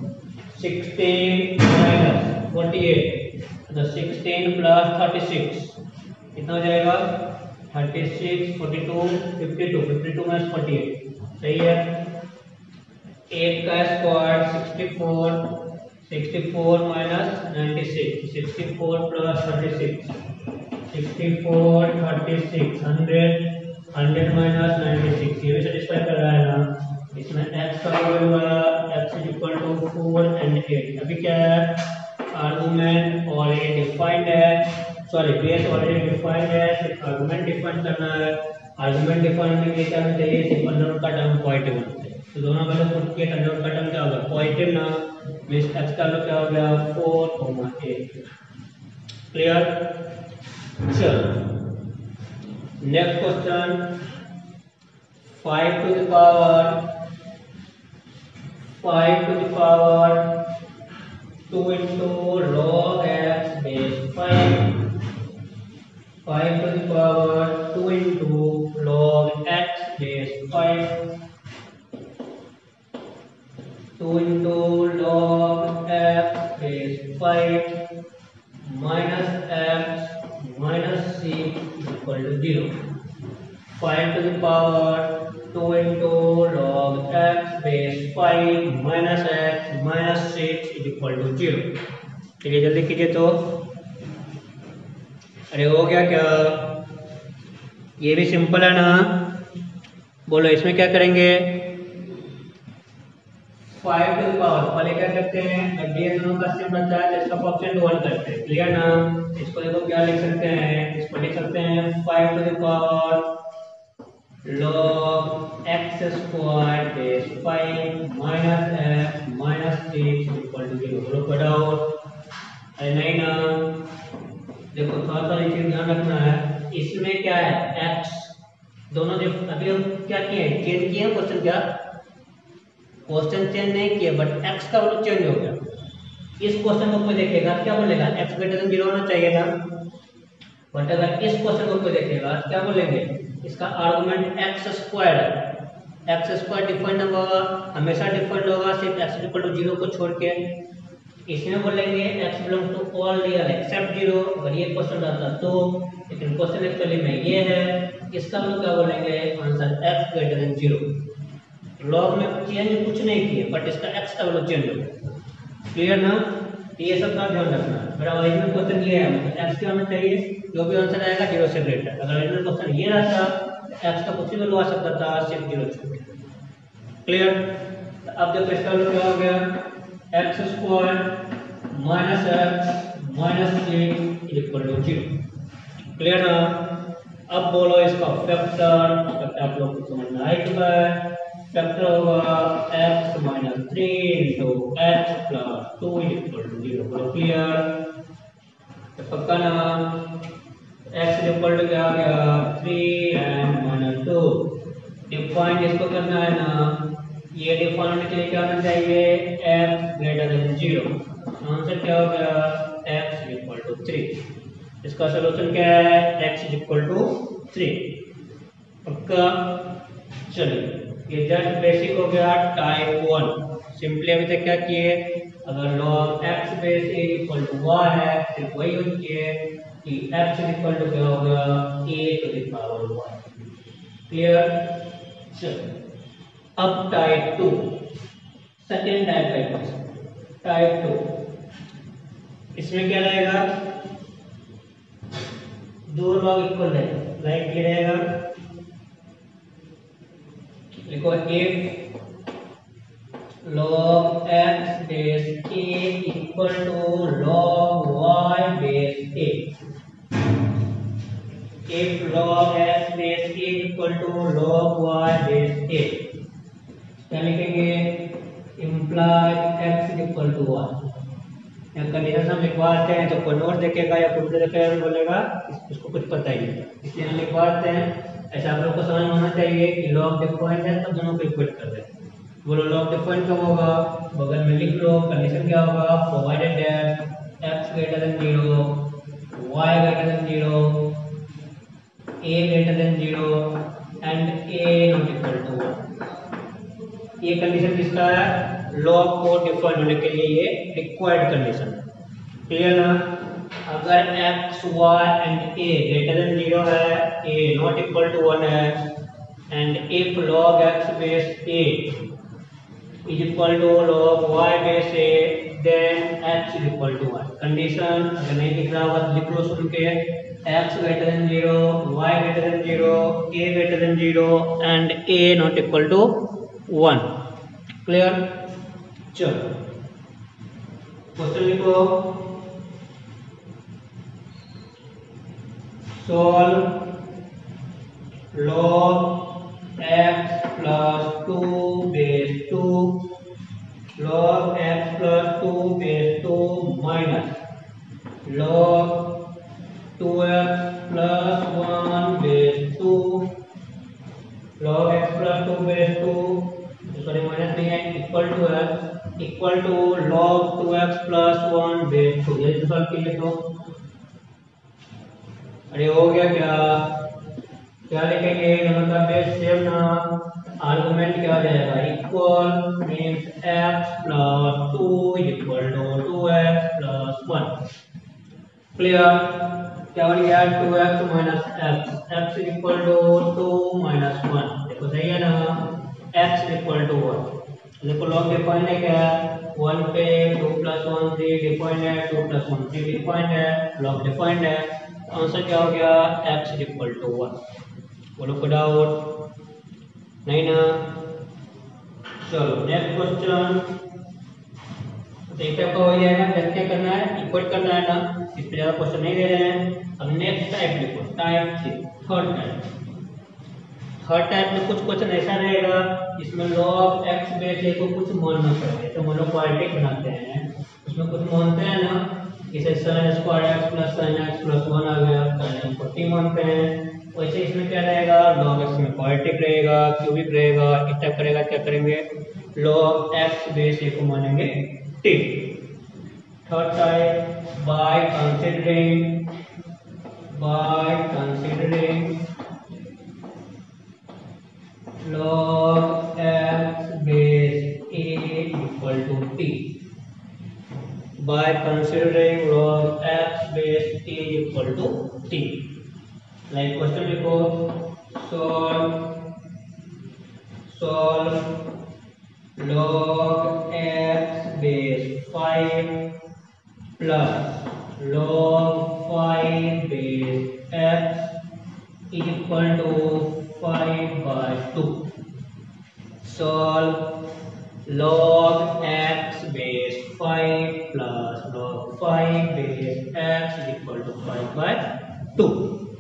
16 minus 48 तो 16 plus 36 कितना हो जाएगा 36 42 52 52 minus 48 सही है। 8 का स्क्वायर 64 64 minus 96 64 plus 36 64 36 100 माइनस 96 ये भी सेटिस्फाई कर रहा है ना। इसमें x का वैल्यू आया x is equal to 4 and 8। अभी क्या है आर्गुमेंट ऑलरेडी डिफाइंड है, सॉरी बेस ऑलरेडी डिफाइंड है, सिर्फ आर्गुमेंट डिफाइन करना है। आर्गुमेंट डिफाइन करने के लिए क्या होना चाहिए, सिर्फ अंडर रूट का टर्म पॉजिटिव होना चाहिए। तो दोनों वैल्यू पुट किए, अंडर रूट का टर्म क्या होगा पॉजिटिव ना, मींस x का वैल्यू क्या हो गया 4, 8। क्लियर। चलो next question 5 to the power 2 into log x base 5 to the power 2 into log x base 5 2 into log x base 5 minus x minus 6 is equal to 0. 5 to the power 2 into log x base 5 minus x minus 6 is equal to 0. चलिए जल्दी कीजिए। तो अरे हो गया क्या, ये भी सिंपल है ना। बोलो इसमें क्या करेंगे 5 to the power पहले क्या करते हैं, जब ये दोनों का सेम रहता है तो इसका कोएफिशिएंट 1 करते हैं। क्लियर ना। इसको देखो क्या लिख सकते हैं, इसको लिख सकते हैं 5 to the power log x square base 5 minus x minus 6 equal to 0। बोलो कोई डाउट? अरे नहीं ना। देखो थोड़ा सा ये चीज ध्यान रखना है, इसमें क्या है x दोनों जो अभी हम क्या किए चेंज किए क्वेश्चन, क्या क्वेश्चन चेंज नहीं किए बट x का वैल्यू चेंज हो गया। इस क्वेश्चन को कोई देखेगा क्या बोलेगा x ग्रेटर देन 0 होना चाहिए था, बट अगर इस क्वेश्चन को कोई देखेगा क्या बोलेंगे इसका आर्गुमेंट x स्क्वायर है। x स्क्वायर डिफाइंड होगा, हमेशा डिफाइंड होगा सिर्फ x इक्वल टू 0 को छोड़ के। इसमें बोलेंगे x belong to all real except 0, अगर ये क्वेश्चन रहता तो, लेकिन क्वेश्चन एक्चुअली में ये है। इसका मतलब क्या बोलेंगे answer x greater than 0। Log में चेंज कुछ नहीं किए बट इसका x का वैल्यू चेंज हो गया। क्लियर ना। ये सब का ध्यान रखना है। मेरा ओरिजिनल क्वेश्चन ये है, x क्या होना चाहिए, जो भी आंसर आएगा 0 से ग्रेटर। अगर ओरिजिनल क्वेश्चन ये रहता x का कुछ भी वैल्यू आ सकता था सिर्फ 0 छोड़ के। क्लियर। अब देखो इसका वैल्यू क्या हो गया x square minus x minus 6 equal to 0। Clear ना। अब बोलो इसका फैक्टर, आप लोग को समझ में आ चुका है। फैक्टर होगा x minus 3 into x plus 2 equal to 0। बोलो क्लियर। तो पक्का ना। x इक्वल टू क्या आ गया 3 एंड माइनस 2। डिफाइन इसको करना है ना, ये डिफाइन होने के लिए क्या होना चाहिए x ग्रेटर देन 0। आंसर क्या हो गया x इक्वल टू 3। इसका सलूशन क्या है x इक्वल टू 3। पक्का। चलिए ये जस्ट बेसिक हो गया टाइप 1। सिंपली अभी तक क्या किए, अगर log x base a equal to y है सिर्फ वही यूज किए कि x इक्वल टू क्या हो गया a to the power y। Clear. चलो अब टाइप 2, सेकेंड टाइप है टाइप 2। इसमें क्या रहेगा, दो लॉग इक्वल रहेगा। लाइक ये रहेगा, लिखो if log x base a equal to log y base a। if log x base a equal to log y base a, क्या लिखेंगे imply x equal to y। Condition हम लिखवाते हैं तो कोई नोट देखेगा या कंप्यूटर देखेगा तो बोलेगा इसको कुछ पता ही नहीं, इसलिए हम लिखवाते हैं। ऐसा आप लोग को समझ में होना चाहिए कि लॉग डिफाइंड है तब दोनों को इक्वेट कर रहे हैं। बोलो लॉग डिफाइंड कब होगा, बगल में लिख लो कंडीशन क्या होगा, provided that x greater than 0 y greater than 0 a greater than 0 and a not equal to 1। ये कंडीशन किसका है, लॉग को डिफाइन होने के लिए ये रिक्वायर्ड कंडीशन है। क्लियर ना। अगर x y and a greater than 0 है, a नॉट इक्वल टू 1 है, and if log x base a is equal to log y base a, then x is equal to 1। Condition अगर नहीं दिख रहा होगा तो लिख लो सुन के, x greater than 0, y greater than 0, a greater than 0 and a not equal to 1। Clear? चलो क्वेश्चन लिखो, solve log x plus 2 base 2 log x plus 2 base 2 minus log 2x plus 1 base 2 log x plus 2 base 2 sorry minus नहीं है, equal to log 2x plus 1 base 2। ये solve कीजिए तो अरे हो गया क्या लिखेंगे, मतलब बेस सेम ना, आर्गुमेंट क्या हो जाएगा, equal means x plus 2 equal to 2x plus 1। Clear? क्या बन गया 2x minus x equal to 2 minus 1। देखो सही है ना, x इक्वल टू 1। देखो लॉग डिफाइंड है क्या, 1 पे 2 plus 1 3 डिफाइंड है, 2 plus 1 3 डिफाइंड है, लॉग डिफाइंड है। आंसर क्या हो गया, x इक्वल टू 1। बोलो कोई डाउट नहीं ना? चलो नेक्स्ट क्वेश्चन। तो एक टाइप का हो जाएगा, क्या करना है, इक्वल करना है ना, इस पे ज्यादा क्वेश्चन नहीं दे रहे हैं। अब नेक्स्ट टाइप लिखो, टाइप 3, थर्ड टाइप में कुछ क्वेश्चन ऐसा रहेगा जिसमें log x बेस a को कुछ मानना पड़ेगा। तो मान लो क्वाड्रेटिक बनाते हैं, उसमें कुछ मानते हैं ना, इसे sin स्क्वायर x प्लस sin x प्लस 1 आ गया, sin को t मानते हैं। वैसे इसमें क्या रहेगा, log x में क्वाड्रेटिक रहेगा, क्यूबिक रहेगा, इस टाइप करेगा। क्या करेंगे, log x बेस a को मानेंगे t। Third type by considering log x base a equal to t। By considering log x base a equal to t, like question लिखो, solve log x base 5 plus log 5 base x equal to 5/2। solve log x base 5 plus log 5 base x equal to 5/2।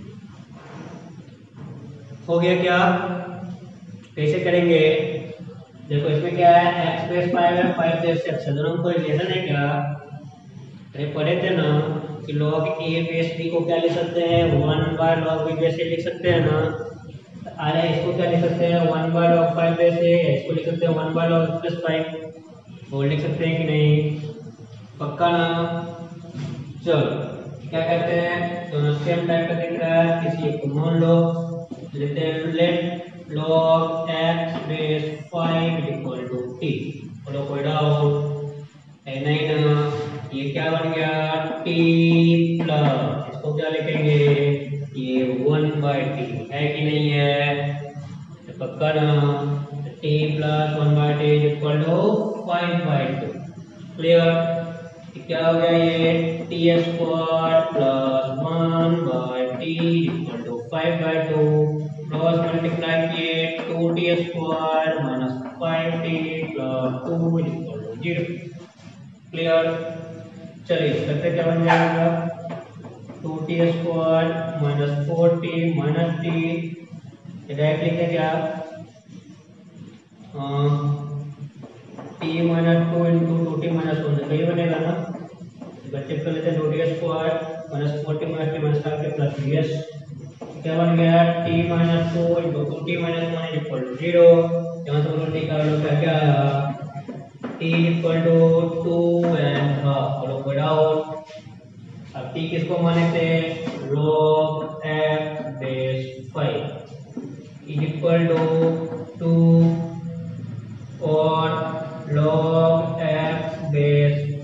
हो गया क्या? कैसे करेंगे, देखो इसमें क्या है, x बेस 5 है, 5 बेस x दोनों को रिलेशन है क्या। अरे पढ़े थे ना कि log a बेस b को क्या लिख सकते हैं, 1/log b बेस a लिख सकते हैं ना। अरे इसको क्या लिख सकते हैं, 1/log 5 बेस a, इसको लिख सकते हैं 1/log प्लस 5। वो लिख सकते हैं कि नहीं, पक्का ना? चलो क्या करते हैं, दोनों सेम टाइप का दिख रहा है, किसी एक को मान लो, लेते हैं let log x base 5 equal to t। बोलो कोई डाउट है नहीं ना? ये क्या बन गया, t प्लस, इसको क्या लिखेंगे, ये 1/t है कि नहीं है, तो पक्का ना, t plus 1/t equal to 5/2। Clear? क्या हो गया, ये t square plus 1/t equal to 5/2। Cross multiply किए, 2t square minus 5t plus 2 equal to 0। Clear? चलिए करते क्या बन जाएगा, 2t square minus 4t minus t, direct लिखे क्या, t minus 2 into 2t minus 1, तो ये बनेगा ना। बच्चे कर लेते हैं 2t square minus 4t minus t minus 5 plus ds, क्या बन गया, t minus 2 into 2t minus 1 equal to 0। यहाँ से बोलो t का वैल्यू क्या आया, t इक्वल टू 2.5। बोलो कोई डाउट। अब t किसको माने थे, log x base 5 equal to 2 और log x base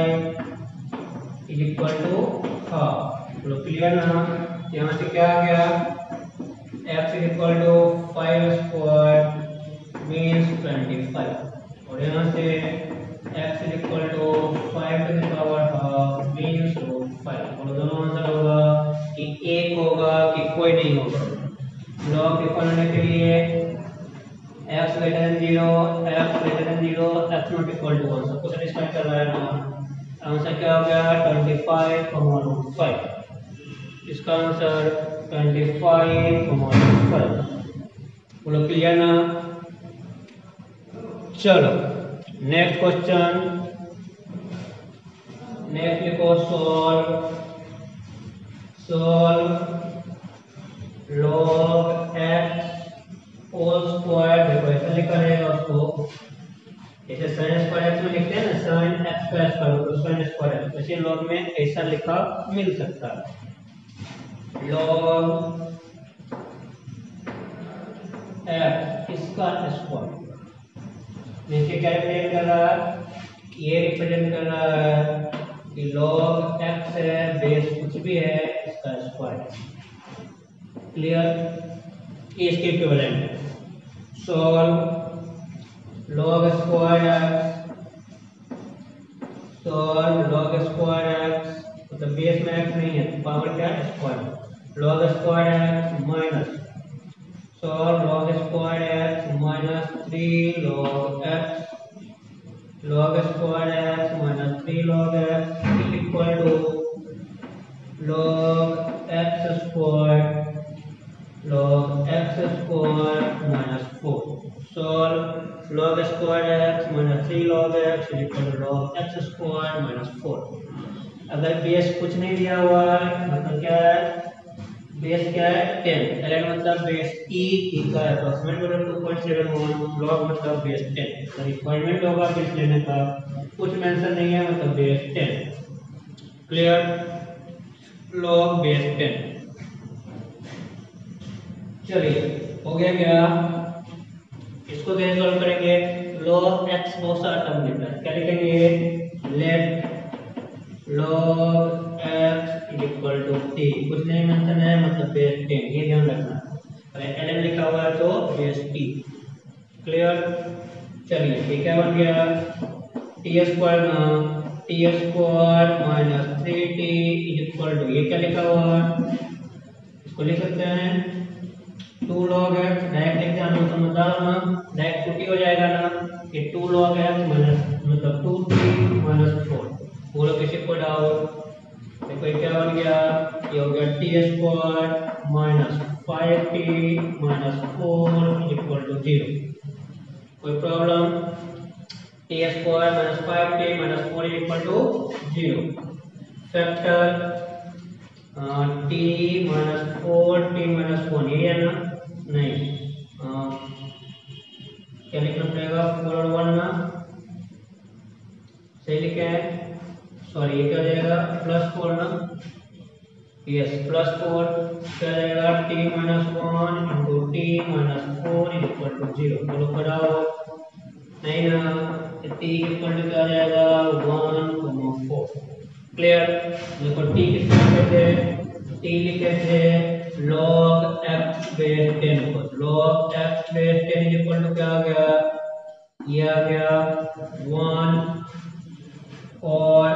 5 equal to half. बोलो क्लियर ना? यहाँ से क्या आ गया, x equal to 5 square means 25, और यहाँ से x is equal to 5 to the power half means root 5। और दोनों आंसर होगा कि एक होगा कि कोई नहीं होगा। लॉग डिफाइन होने के लिए x greater than 0, x greater than 0, x not equal to 1 सबको सेटिस्फाई कर रहा है ना। आंसर क्या हो गया 25/5। इसका आंसर 25/5। बोलो क्लियर ना। चलो नेक्स्ट क्वेश्चन। नेक्स्ट लिखो solve log x whole square. देखो ऐसा लिखा रहेगा उसको, जैसे sin स्क्वायर x में लिखते हैं ना sin x स्क्वायर तो sin स्क्वायर x, वैसे log में ऐसा लिखा मिल सकता है log x इसका स्क्वायर। नीचे क्या रिप्रेजेंट कर रहा है, ये रिप्रेजेंट कर रहा है कि log x है बेस कुछ भी है इसका स्क्वायर। क्लियर, ये इसके इक्विवेलेंट है। Solve log square x, solve log square x, मतलब बेस में x नहीं है तो पावर क्या है स्क्वायर। log स्क्वायर x माइनस सॉल्व log square x minus 3 log x, log square x minus 3 log x is equal to log x square minus 4। Solve log square x minus 3 log x is equal to log x square minus 4। अगर base कुछ नहीं दिया हुआ है मतलब क्या है, base क्या है 10, ln मतलब बेस e का अप्रोक्सीमेट वैल्यू 2.71, log मतलब बेस 10। तो रिक्वायरमेंट होगा बेस लेने का, कुछ मेंशन नहीं है मतलब बेस 10। Clear, log base 10। चलिए हो गया क्या, इसको कैसे सॉल्व करेंगे। log x बहुत सारा टर्म लिखा है, क्या लिखेंगे let log x is equal to t, कुछ नहीं मेंशन है मतलब बेस 10, ये ध्यान रखना। अगर ln लिखा हुआ है तो बेस t। क्लियर, चलिए ये क्या बन गया t square minus 3t is equal to, ये क्या लिखा हुआ है इसको लिख सकते हैं 2 log x, डायरेक्ट एग्जाम में समझदार ना, डायरेक्ट 2t हो जाएगा ना, ये 2 log x माइनस मतलब 2t माइनस 4। बोलो किसी को डाउट। देखो ये क्या बन गया, ये हो गया t square minus 5t minus 4 is equal to 0। कोई problem, t square minus 5t minus 4 is equal to 0। Factor t minus 4t minus 1, ये है ना, नहीं क्या लिखना पड़ेगा 4 और 1 ना, सही लिखे हैं, सॉरी ये क्या हो जाएगा प्लस 4 ना, यस प्लस 4 क्या हो जाएगा t minus 1 into t minus 4 is equal to 0। बोलो कराओ, नहीं ना, t इक्वल टू क्या आ जाएगा 1,4। क्लियर, देखो t कितना लिखे थे, t लिखे थे log x बेस 10 पर, log x base 10 is equal to क्या आ गया, ये आ गया 1 और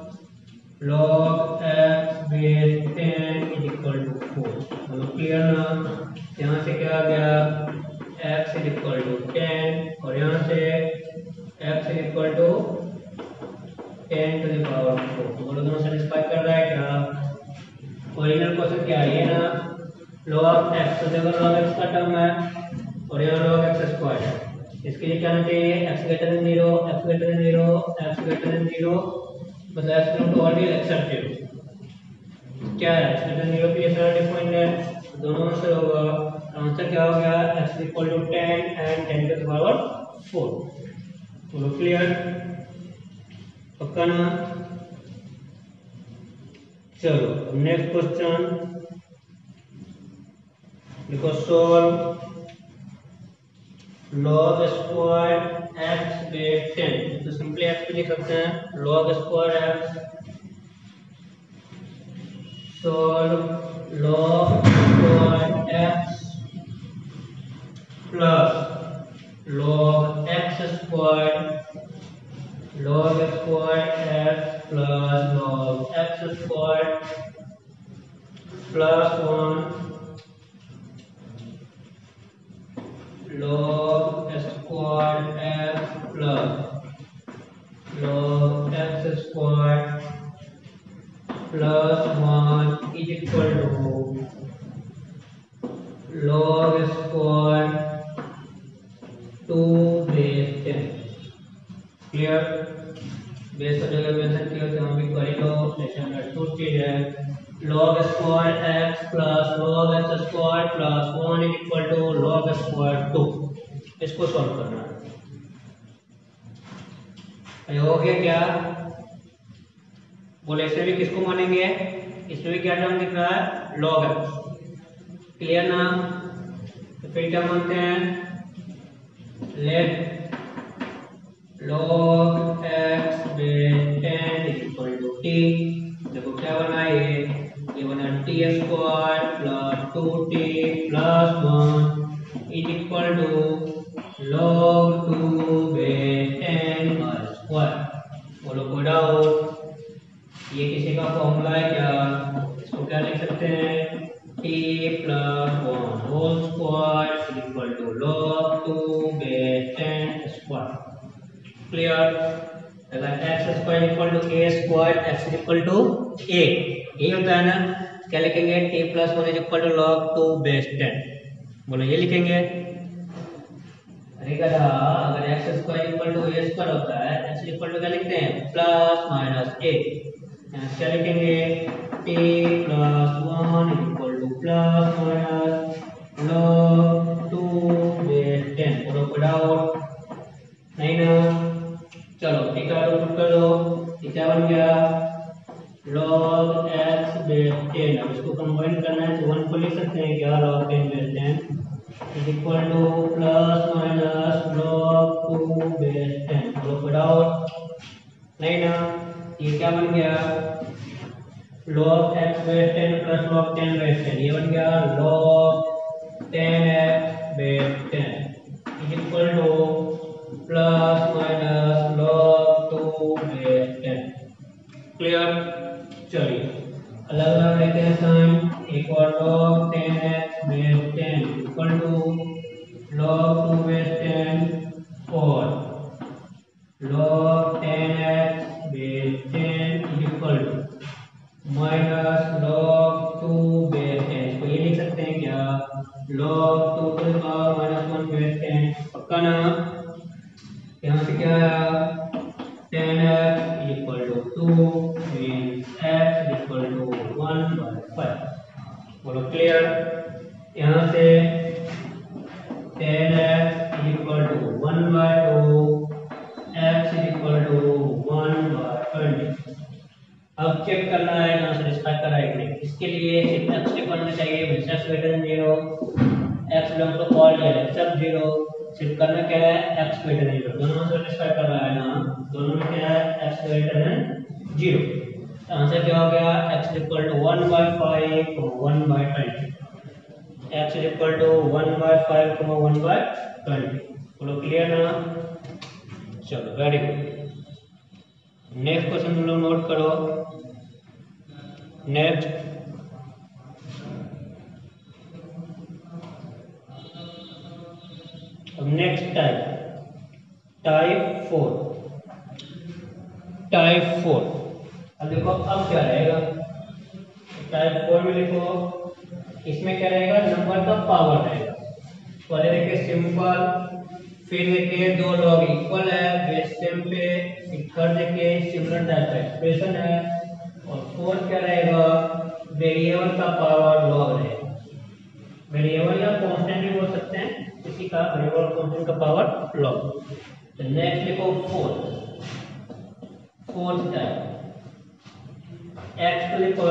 log x base 10 is equal to 4। तो क्लियर ना, यहाँ से क्या आ गया x इज इक्वल टू 10 और यहाँ से x is equal to 10 to the power 4। तो बोलो दोनों सेटिस्फाई कर रहा है क्या। ओरिजिनल क्वेश्चन क्या है ये ना, log x, तो देखो log x का टर्म है और यहाँ log x स्क्वायर है, इसके लिए क्या होना चाहिए x greater than 0, x greater than 0, x greater than 0 मतलब x नॉट ऑल एक्सेप्ट 0। क्या है x ग्रेटर देन 0 पे ये सारा डिफाइंड है, दोनों आंसर होगा। आंसर क्या हो गया x equal to 10 and 10 to the power 4। तो क्लियर, पक्का ना। चलो नेक्स्ट क्वेश्चन लिखो solve log square x base 10, तो सिंपली x पे लिख सकते हैं log square x, solve log square x प्लस log x square log square x plus log x square plus 1 log square x plus log x square plus 1 is equal to log square 2 base 10. Clear? Base का जगह mention किया तो हम भी कर लो, लेकिन understood चीज है log square x plus log x square plus 1 is equal to log square 2. इसको सॉल्व करना है। हो गया क्या? बोले इसमें भी किसको मानेंगे? इसमें भी क्या टर्म दिख रहा है? log x। क्लियर ना? तो फिर क्या मानते हैं? Let log x base 10 is equal to t। देखो क्या बना ये बना t square plus 2t plus 1 is equal to log 2 base 10 square. बोलो कोई डाउट? ये किसी का फॉर्मूला है क्या? इसको क्या लिख सकते हैं? t plus 1 whole square is equal to log 2 base 10 square. Clear? अगर x square equal to a square x equal to a, यही होता है ना? क्या लिखेंगे? t plus 1 is equal to log 2 base 10। बोलो ये लिखेंगे। अरे गधा, अगर x square equal to a square होता है, x इक्वल टू क्या लिखते हैं? Plus minus a। यहाँ क्या लिखेंगे? t plus 1 is equal to plus minus log 2 base 10। बोलो कोई डाउट? नहीं ना? चलो ठीक है, पुट कर दो। क्या बन गया? log x base 10। अब इसको कंबाइन करना है तो 1 को लिख सकते हैं क्या? log 10 base 10 is equal to plus minus log 2 base 10। बोलो कोई डाउट? नहीं ना? ये क्या बन गया? log x base 10 plus log 10 base 10। ये बन गया log 10x base 10 is equal to plus minus log 2 base 10। Clear? चलिए अलग अलग लेते हैं साइन। एक और log 10x base 10 equal to log 2 base 10 और log 10x base 10 equal to minus log 2 base 10। तो ये लिख सकते हैं क्या? log 2 to the power minus 1 base 10। पक्का ना? यहाँ से क्या आया? 10x equal to 2 means x equal to 1/5। बोलो क्लियर? यहाँ से 10x equal to 1/2, x equal to 1/20। अब चेक करना है ना सेटिस्फाई कर रहा है कि नहीं। इसके लिए सिर्फ x चेक करना चाहिए, x greater than 0, x belong to all except 0। सिर्फ करना क्या है? x greater than 0। दोनों से सेटिस्फाई कर रहा है ना? दोनों में क्या है? x greater than 0। तो आंसर क्या हो गया? x equal to 1/5, 1/20। x equal to 1/5, 1/20। बोलो क्लियर ना? चलो वेरी गुड। नेक्स्ट क्वेश्चन तुम लोग नोट करो। Next next type 4। अब देखो अब क्या रहेगा? टाइप 4 में लिखो, इसमें क्या रहेगा? नंबर का पावर रहेगा। पहले देखिए सिंपल, फिर देखिए दो लॉग इक्वल है बेस सेम पे, थर्ड देखिए सिमिलर टाइप का एक्सप्रेशन है, और फोर्थ क्या रहेगा? वेरिएबल का पावर लॉग रहेगा। वेरिएबल या कांस्टेंट भी बोल सकते हैं, किसी का वेरिएबल कांस्टेंट का पावर लॉग। तो नेक्स्ट देखो fourth type, x to the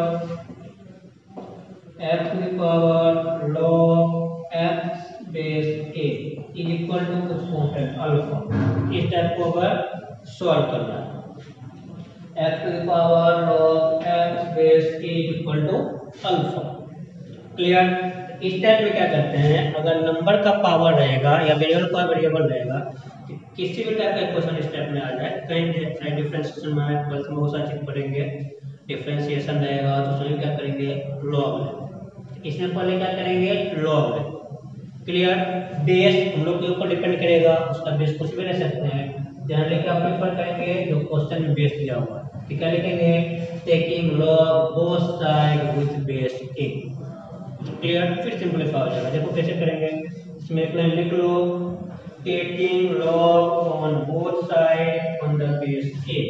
power log x base a is equal to कुछ कांस्टेंट अल्फा। इस टाइप को अगर सॉल्व करना है, x to the power log x base a is equal to alpha. Clear? इस type में क्या करते हैं? अगर नंबर का पावर रहेगा या वेरिएबल का वेरिएबल रहेगा, किसी भी टाइप का क्वेश्चन इस टाइप में आ जाए, कहीं डिफरेंशिएशन में ट्वेल्थ में बहुत सारी चीज पढ़ेंगे, डिफरेंशिएशन रहेगा तो उसमें क्या करेंगे लॉग, इसमें पहले क्या करेंगे लॉग। क्लियर। बेस हम लोग के ऊपर डिपेंड करेगा, उसका बेस कुछ भी ले सकते हैं, जनरली क्या प्रेफर करेंगे जो क्वेश्चन में बेस दिया हुआ है, तो क्या लिखेंगे taking log both side with base a. Clear. फिर सिंपलीफाई हो जाएगा। देखो कैसे करेंगे, इसमें एक लाइन लिख लो taking log on both sides on the base a,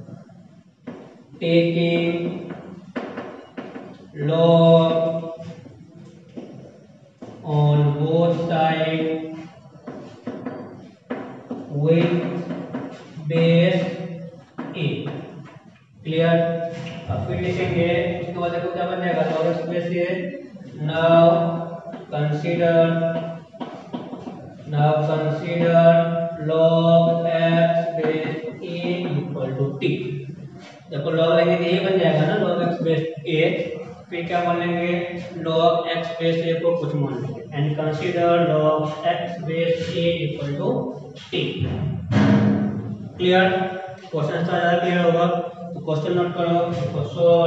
taking log on both sides with base a। Clear. अब फिर लिखेंगे, उसके बाद देखो क्या बन जाएगा log x base a। Now consider log x base a equal to t। देखो log लेंगे तो ये बन जाएगा ना log x base a, फिर क्या मान लेंगे log x base a को कुछ मान लेंगे and consider log x base a equal to t। Clear. Question से ज्यादा क्लियर होगा तो क्वेश्चन नोट करो। देखो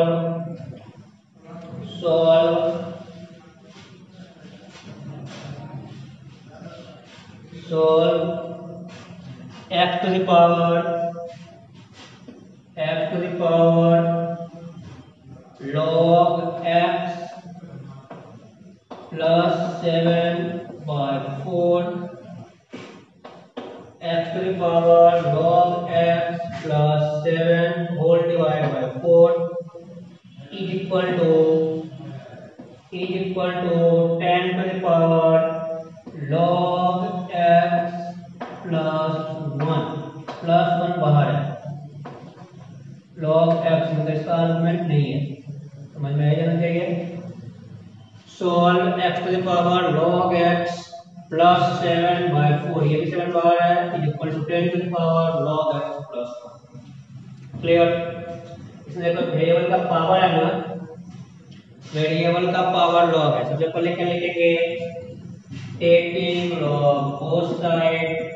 solve x to the power log x plus 7/4 x to the power log x plus 7 whole divided by 4 is equal to 10 to the power log x plus 1 बाहर है, log x मतलब इसका argument नहीं है, समझ में आ जाना चाहिए। Solve x to the power log x plus 7/4, ये भी 7 बाहर है, is equal to 10 to the power log x plus 1। Clear. इसमें देखो वेरिएबल का पावर है ना, वेरिएबल का पावर log है। सबसे पहले क्या लिखेंगे taking log both sides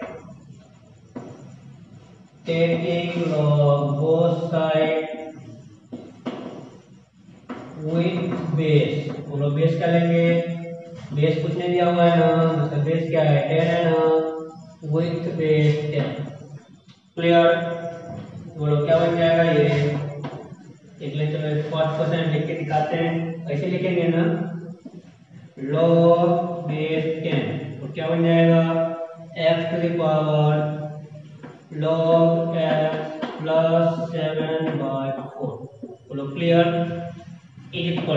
with base। बोलो बेस क्या लेंगे, बेस कुछ नहीं दिया हुआ है ना, मतलब बेस क्या है 10 है ना, with base 10। क्लियर। बोलो क्या बन जाएगा ये, इसलिए चलो 5% लिख के दिखाते हैं। ऐसे लिखेंगे ना log base 10 तो क्या बन जाएगा x to the power log x plus 7/4। बोलो clear. Is equal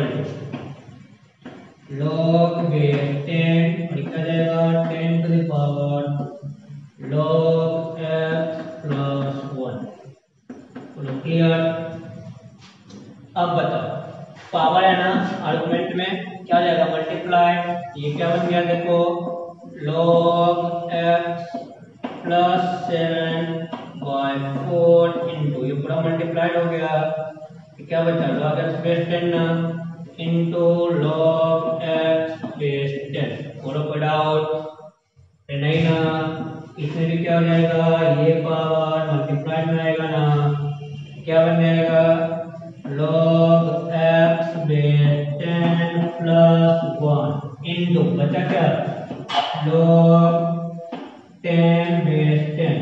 to log base 10 लिखा जाएगा 10 to the power log x plus 1। बोलो क्लियर। अब बताओ पावर है ना, आर्गुमेंट में क्या हो जाएगा मल्टीप्लाई, ये क्या बन गया देखो log x plus 7/4 इंटू ये पूरा मल्टीप्लाइड हो गया, क्या बचा log x base 10 ना इंटू log x base 10। बोलो कोई डाउट नहीं ना, इसमें भी क्या हो जाएगा ये पावर मल्टीप्लाइड में आएगा ना, क्या बन जाएगा log x base 10 plus 1 into बचा क्या log 10 base 10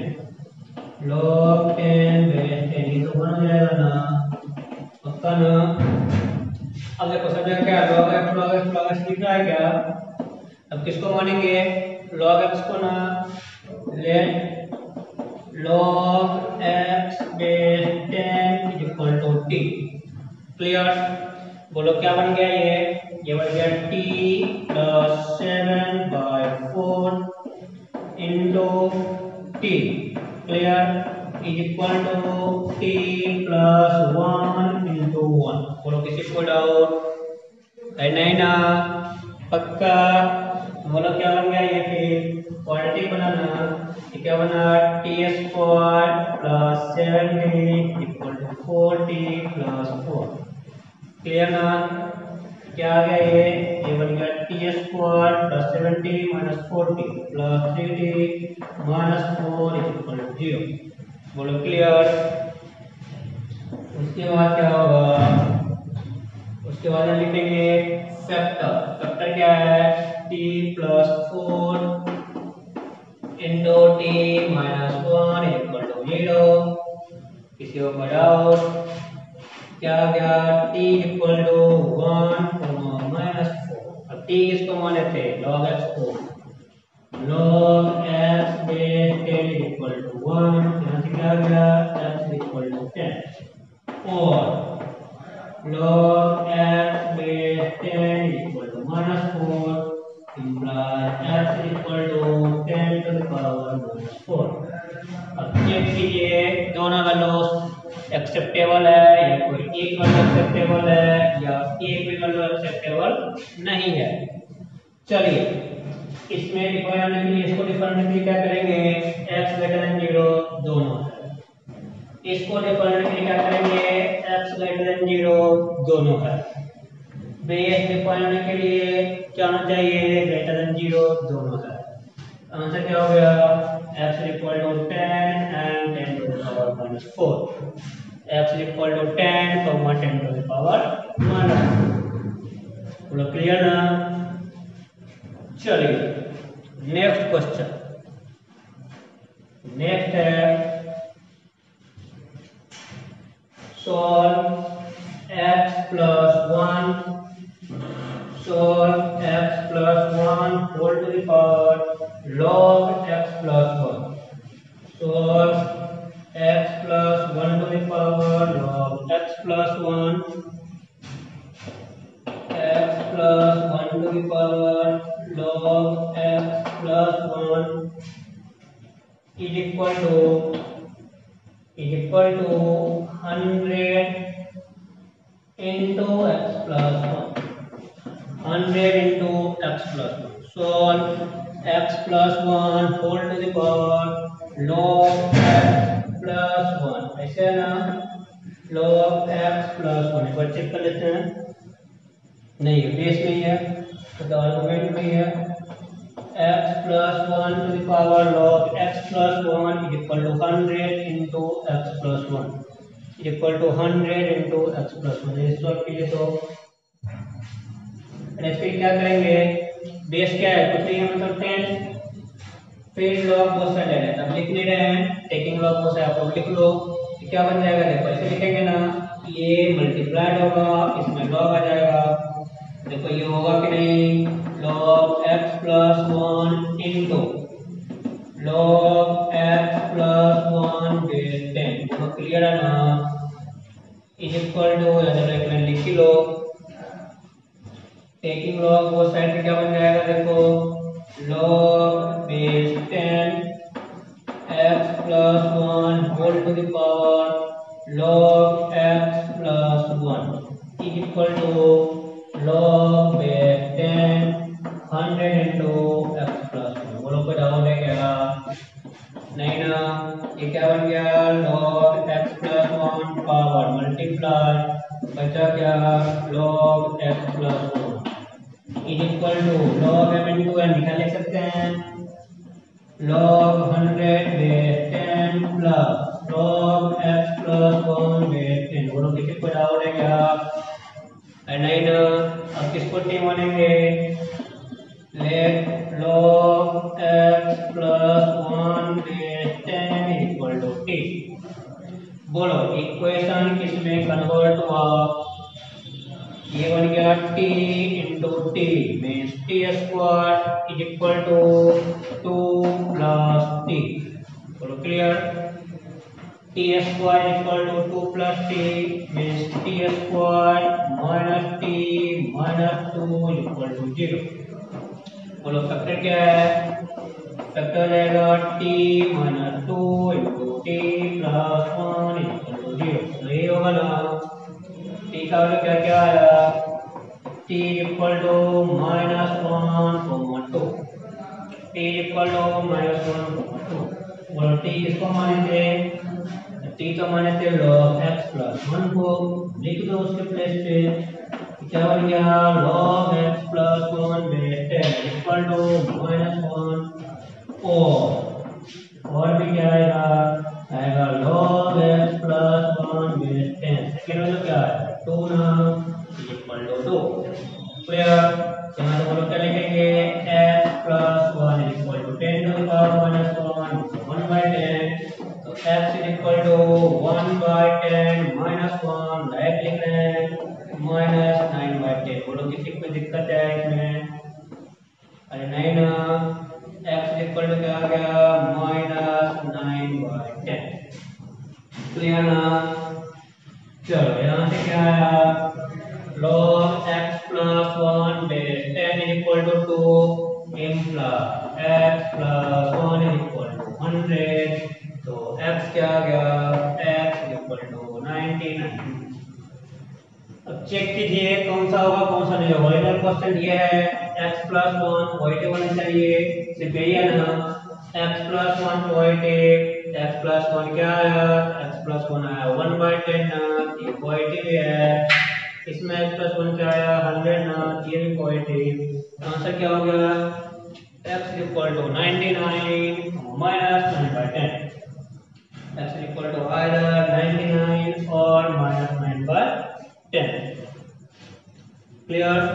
ये तो बन जाएगा ना पक्का ना। अब देखो सब जगह क्या log x लिख रहा है क्या, अब किसको मानेंगे log x को ना, let log x base 10 is equal to t। Clear. बोलो क्या बन गया ये बन गया t plus 7/4 into t। Clear. is equal to t plus 1 into 1। बोलो किसी को डाउट नहीं ना, पक्का। बोलो क्या बन गया ये, फिर क्वाड्रेटिक बनाना, ये क्या बना t² plus 7t equal to 4t plus 4। Clear ना। क्या आ गया ये बन गया t square plus 70 minus 40 plus 3t minus 4 equal to 0। बोलो क्लियर। उसके बाद क्या होगा, उसके बाद हम लिखेंगे फैक्टर। फैक्टर क्या है, t plus 4 into t minus 1 equal to 0। किसी को बढ़ाओ क्या गया, t इक्वल टू 1 माइनस 4। अब t किसको माने थे, log x को। log x base 10 equal to 1, यहाँ से क्या गया x इक्वल टू 10 और log x base 10 equal to minus 4 imply x equal to 10 to the power minus 4। अब चेक कीजिए दोनों वैल्यूज एक्सेप्टेबल है या कोई एक वैल्यू एक्सेप्टेबल है या एक भी वैल्यू एक्सेप्टेबल नहीं है। चलिए इसमें डिफाइन होने के लिए, इसको डिफाइन करने के लिए क्या करेंगे, x ग्रेटर देन 0 दोनों है। इसको डिफाइन करने के लिए क्या करेंगे, x ग्रेटर देन 0 दोनों है। बेस डिफाइन होने के लिए क्या होना चाहिए, ग्रेटर देन 0 दोनों है। आंसर क्या हो गया, x equal to 10 and 10 to the power minus 4। x equal to 10 10 to the power minus 4। बोलो क्लियर ना। चलिए नेक्स्ट क्वेश्चन। नेक्स्ट है solve x plus 1 solve x plus 1 whole to the power log x plus 1. Solve x plus 1 to the power log x plus 1. X plus 1 to the power log x plus 1 is equal to 100 into x plus 1. 100 into x plus 1. Solve x plus 1 whole to the power log x plus 1. ऐसे है ना, log x plus 1 एक बार check कर लेते हैं। नहीं है, base नहीं है तो आर्गुमेंट नहीं है। x plus 1 to the power log x plus 1 is equal to 100 into x plus 1 is equal to 100 into x plus 1। इस सॉल्व कीजिए तो फिर क्या करेंगे, बेस क्या है, कुछ नहीं है मतलब 10, फिर log बोथ साइड ले लेते हैं। अब लिख नहीं रहे हैं, टेकिंग log बोथ साइड, आप लिख लो कि क्या बन जाएगा। देखो ऐसे लिखेंगे ना, ये मल्टीप्लाइड होगा, इसमें log आ जाएगा। देखो ये होगा कि नहीं, log x plus 1 into log x plus 1 base 10। तो क्लियर है ना, इज इक्वल टू लिख लो, टेकिंग log वो साइड पे क्या बन जाएगा, देखो log base 10 x plus 1 whole to the power log x plus 1 is equal to log base 10 100 into x plus 1। बोलो कोई डाउट है क्या, नहीं ना। ये क्या बन गया, log x plus 1 power multiply बचा क्या, log x plus 1 is equal to log m into n निकाल ले सकते हैं, log 100 base 10 plus log x plus 1 base 10। बोलो किसी को डाउट है क्या, नहीं ना। अब किसको t मानेंगे, let log x plus 1 base 10 equal to t। बोलो इक्वेशन किसमें कन्वर्ट हुआ, ये बन गया t into t means t square is equal to 2 plus t. बोलो clear, t square equal to 2 plus t means t square minus t minus 2 equal to 0। बोलो factor क्या है, फैक्टर हो जाएगा t minus 2 into t plus 1 equal to 0। तो ये होगा ना, टी का वैल्यू क्या क्या आया, t equal to -1 2, t equal to -1 2। बोलो t किसको माने थे, t तो माने थे log x plus 1 को। लिख दो उसके प्लेस पे, क्या बन गया log x plus 1 base 10 equal to -1 और भी क्या आएगा log x plus 1 base 10 second value क्या है 2 ना इक्वल टू 2 क्लियर। यहाँ तो बोलो क्या लिखेंगे x plus 1 equal to 10 to the power -1 1/10 तो x is equal to 1/10 -1 direct लिख रहे हैं -9/10। बोलो किसी को दिक्कत है इसमें? अरे नहीं ना, x is equal to क्या आ गया -9/10 क्लियर ना। चलो यहाँ से क्या आया log x plus 1 base 10 is equal to 2 implies x plus 1 is equal to 100 तो x क्या आ गया x is equal to 99। अब चेक कीजिए कौन सा होगा कौन सा नहीं होगा। ओरिजिनल क्वेश्चन ये है x plus 1 पॉजिटिव होना चाहिए, सिर्फ यही है ना x plus 1 positive x plus 1 क्या आया x plus 1 आया 1/10 ना ये पॉजिटिव है। इसमें x plus 1 क्या आया 100 ना ये भी पॉजिटिव। आंसर क्या हो गया x is equal to 99 minus 9/10 x is equal to either 99 or -9/10 clear.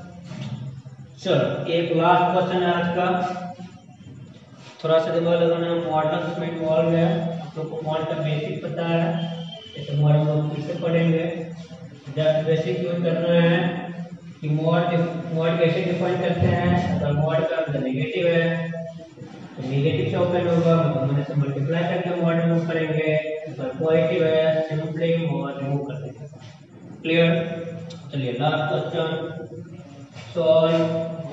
चलो एक लास्ट क्वेश्चन है आज का, थोड़ा सा दिमाग लगाना। मॉडल इसमें इन्वॉल्व है, आप लोग को मॉडल का बेसिक पता है, जैसे मॉडल हम फिर से पढ़ेंगे। जब बेसिक यूज करना है कि मॉड कैसे डिफाइन करते हैं। अगर मॉड का आंसर नेगेटिव है तो नेगेटिव से ओपन होगा, मतलब से मल्टीप्लाई करके मॉड रिमूव करेंगे। अगर पॉजिटिव है सिंपली मॉड रिमूव कर देंगे। क्लियर। चलिए last question solve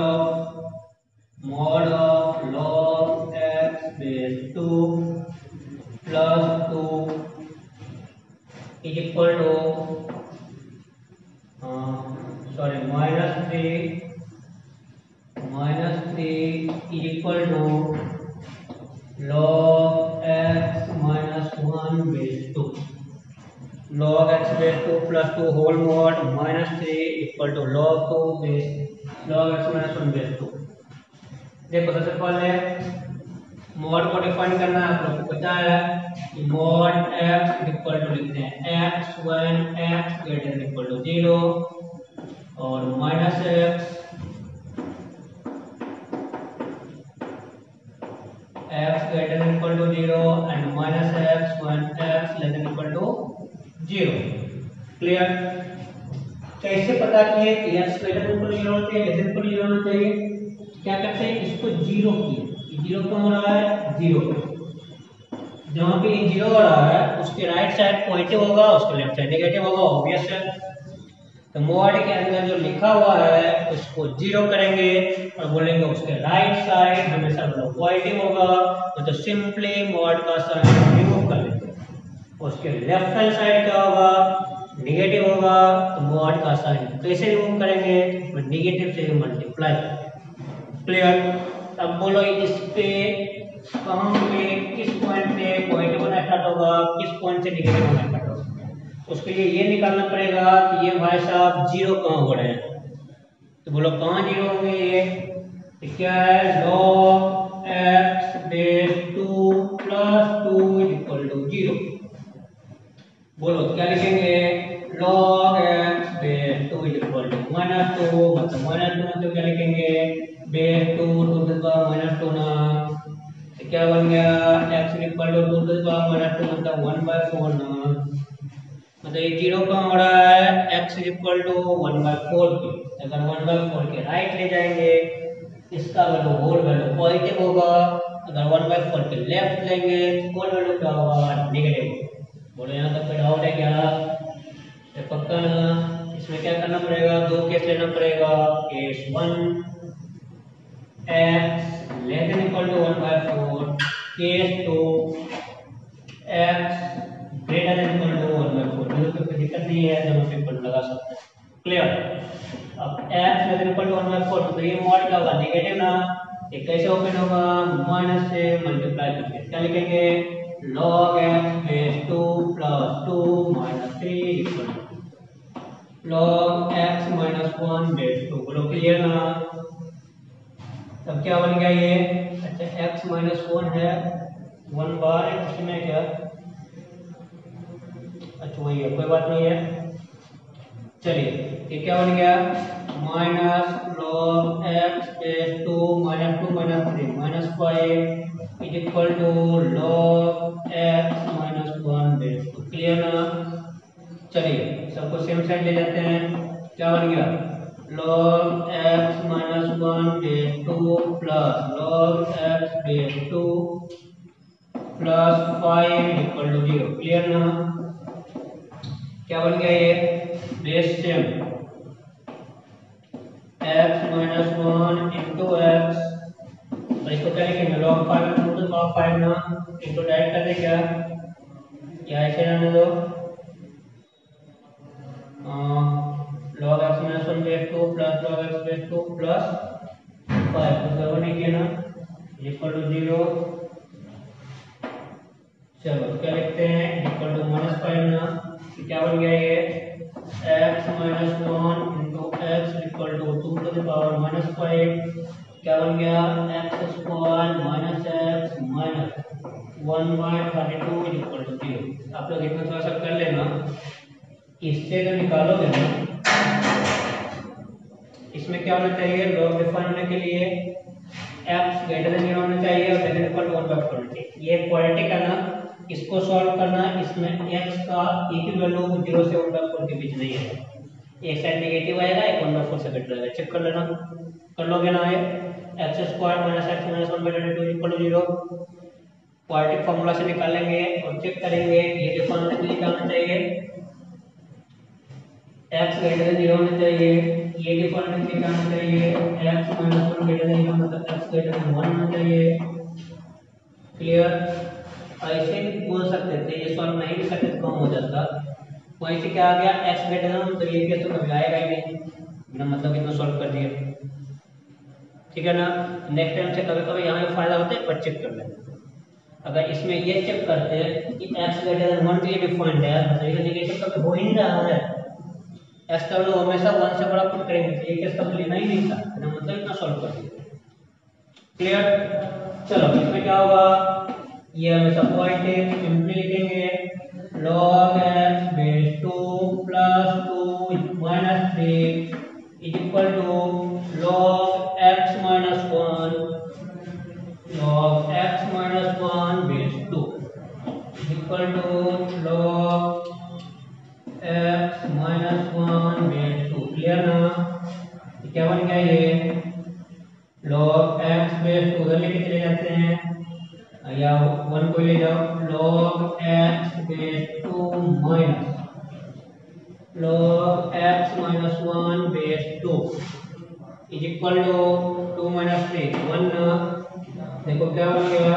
mod of log x base 2 plus 2 is equal to -3 is equal to log x minus 1 base 2 log x base 2 plus 2 whole mod -3 equal to log x minus 1 base 2। देखो सबसे पहले mod को define करना है, आप लोग को पता है कि मॉड x इक्वल टू लिखते हैं x when x greater than equal to 0 और minus x greater than equal to 0 and minus x when x less than equal to 0। Clear. कैसे पता किए कि x greater than equal to 0 होते हैं less than equal to 0 होना चाहिए। क्या करते हैं इसको जीरो किए, जीरो क्यों हो रहा है जीरो, जहां पे ये जीरो हो रहा है उसके राइट साइड पॉजिटिव होगा उसके लेफ्ट साइड नेगेटिव होगा, ऑब्वियस है। तो मॉड के अंदर जो लिखा हुआ है उसको जीरो करेंगे और बोलेंगे उसके राइट साइड हमेशा पॉजिटिव होगा, तो सिंपली मॉड का साइन रिमूव कर लेंगे। उसके लेफ्ट हैंड साइड क्या होगा नेगेटिव होगा, तो मॉड का साइन कैसे रिमूव करेंगे नेगेटिव से मल्टीप्लाई। क्लियर। अब बोलो इस पे कहां पे किस पॉइंट पे पॉजिटिव होना स्टार्ट होगा किस पॉइंट से नेगेटिव होना स्टार्ट होगा। उसके लिए ये निकालना पड़ेगा कि ये भाई साहब जीरो कहां हो रहे हैं। तो बोलो कहां जीरो होंगे ये क्या है log x base 2 plus 2 equal to 0। बोलो क्या लिखेंगे log x base 2 equal to -2 मतलब -2 क्या लिखेंगे base 2 to the power -2 ना तो क्या बन गया x equal to 2 to the power -2 मतलब 1/4 ना, मतलब ये जीरो कहाँ हो रहा है x इक्वल टू 1/4 पे। अगर 1/4 के राइट ले जाएंगे इसका वैल्यू होल वैल्यू पॉजिटिव होगा, अगर 1/4 के लेफ्ट लेंगे होल वैल्यू क्या होगा नेगेटिव। बोलो यहाँ तक कोई डाउट है क्या? तो पक्का ना। इसमें क्या करना पड़ेगा दो केस लेना पड़ेगा। Case 1 x less than equal to 1/4, case 2 x greater than equal to 1/4। दोनों पे कोई दिक्कत नहीं है, दोनों पे इक्वल लगा सकते हैं। क्लियर। अब x less than equal to 1/4 तो ये मॉड क्या होगा नेगेटिव ना, ये कैसे ओपन होगा माइनस से मल्टीप्लाई करके क्या लिखेंगे log x base 2 plus 2 minus 3 equal to log x minus 1 base 2। बोलो क्लियर ना? तब क्या बन गया ये? अच्छा x माइनस 1 है 1 बार है, उसमें क्या, अच्छा वही है, कोई बात नहीं है। चलिए ये क्या बन गया? Minus log x base 2 minus 2 minus 3 minus 5 is equal to log x minus 1 base 2। Clear ना? चलिए सबको सेम साइड ले जाते हैं। क्या बन गया? log x minus 1 base 2 plus log x base 2 plus 5 equal to 0। Clear ना? क्या बन गया ये? Base same x minus 1 into x, और इसको क्या लिखेंगे? log 5 इंटू log 5 ना, इंटू डायरेक्ट कर दे क्या? क्या ऐसे रहने दो, log x minus 1 base 2 plus log x base 2 plus 5 तो सर्व नहीं किया ना, इक्वल टू 0। चलो क्या लिखते हैं? इक्वल टू माइनस 5 ना, तो क्या बन गया ये? x minus 1 into x equal to 2 to the power minus 5। क्या बन गया? X square minus x minus 1 by 32 equal to 0। आप लोग इतना थोड़ा सा कर लेना, इससे जो निकालोगे ना, इसमें क्या होना चाहिए? लॉग डिफाइन होने के लिए x ग्रेटर देन 0 होना चाहिए और greater than equal to 1 by 4 होना चाहिए। ये क्वाड्रेटिक है ना, इसको सॉल्व करना, इसमें x का e की वैल्यू 0 से 1 बाय 4 के बीच नहीं है, एक साइड नेगेटिव आएगा, एक 1 बाय 4 से घट जाएगा। चेक कर लेना, कर लोगे ना? ये x square minus x minus 1 by 22 equal to 0 quadratic formula से निकालेंगे और चेक करेंगे ये डिफाइन होने के लिए क्या होना चाहिए? x ग्रेटर देन 0 होना चाहिए। ये डिफाइन होने के लिए क्या होना चाहिए? x माइनस 1 ग्रेटर देन 0 मतलब x ग्रेटर देन 1 होना चाहिए। क्लियर? ऐसे भी बोल सकते थे, ये सॉल्व नहीं भी करते तो कम हो जाता। वहीं से क्या आ गया? x ग्रेटर देन, तो ये केस तो कभी आएगा ही नहीं, बिना मतलब इतना सॉल्व कर दिया। ठीक है ना? नेक्स्ट टाइम से कभी कभी यहाँ फायदा होता है, पर चेक कर लेना। अगर इसमें ये चेक करते हैं कि x ग्रेटर देन 1 के लिए डिफाइंड है, मतलब ये नेगेटिव कभी हो ही नहीं रहा है, एक्स का वैल्यू हमेशा 1 से बड़ा पुट करेंगे, तो ये केस कभी लेना ही नहीं था, मतलब इतना सॉल्व कर दिया। क्लियर? चलो इसमें क्या होगा? ये हमेशा पॉजिटिव सिंपली लिखेंगे log x base 2 plus 2 minus 3 is equal to log x minus 1 log x minus 1 base 2 is equal to log x minus 1 base 2। Clear ना? क्या बन गया ये? log x बेस 2 उधर लेके चले जाते हैं या 1 को ले जाओ, log x base 2 minus log x minus 1 base 2 is equal to 2 minus 3 1 ना, देखो क्या बन गया?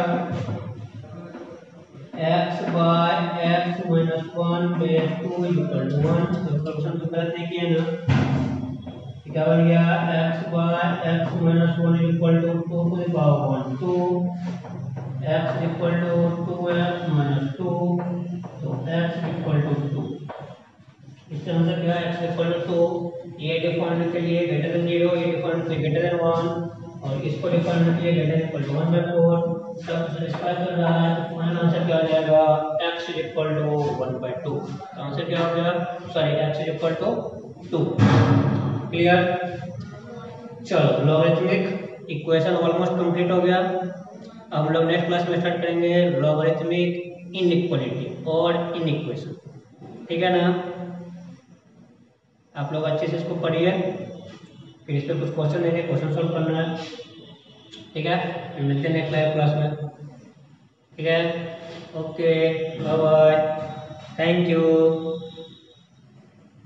x by x minus 1 base 2 equal to 1। Solution तो गलत नहीं किया ना, क्या बन गया? x by x minus 1 equal to 2 to the power 1 2 x equal to 2x minus 2, तो x इक्वल टू 2। इसका आंसर क्या है? x equal to 2। ये डिफाइन के लिए ग्रेटर देन 0, ये डिफाइन के लिए ग्रेटर देन 1 और इसको डिफाइन के लिए greater than equal to 1 by 4 सब सैटिस्फाई कर रहा है, तो फाइनल आंसर क्या आ जाएगा? x is equal to 1 by 2। Answer क्या हो गया? Sorry x is equal to 2। Clear? चलो लॉगरिथमिक इक्वेशन ऑलमोस्ट कंप्लीट हो गया। अब हम लोग नेक्स्ट क्लास में स्टार्ट करेंगे लॉगरिथमिक इनइक्वालिटी और इनइक्वेशन। ठीक है ना? आप लोग अच्छे से इसको पढ़िए, फिर इस पर कुछ क्वेश्चन देंगे, क्वेश्चन सॉल्व करना है। ठीक है? फिर मिलते हैं नेक्स्ट क्लास में। ठीक है? Okay, bye bye, thank you.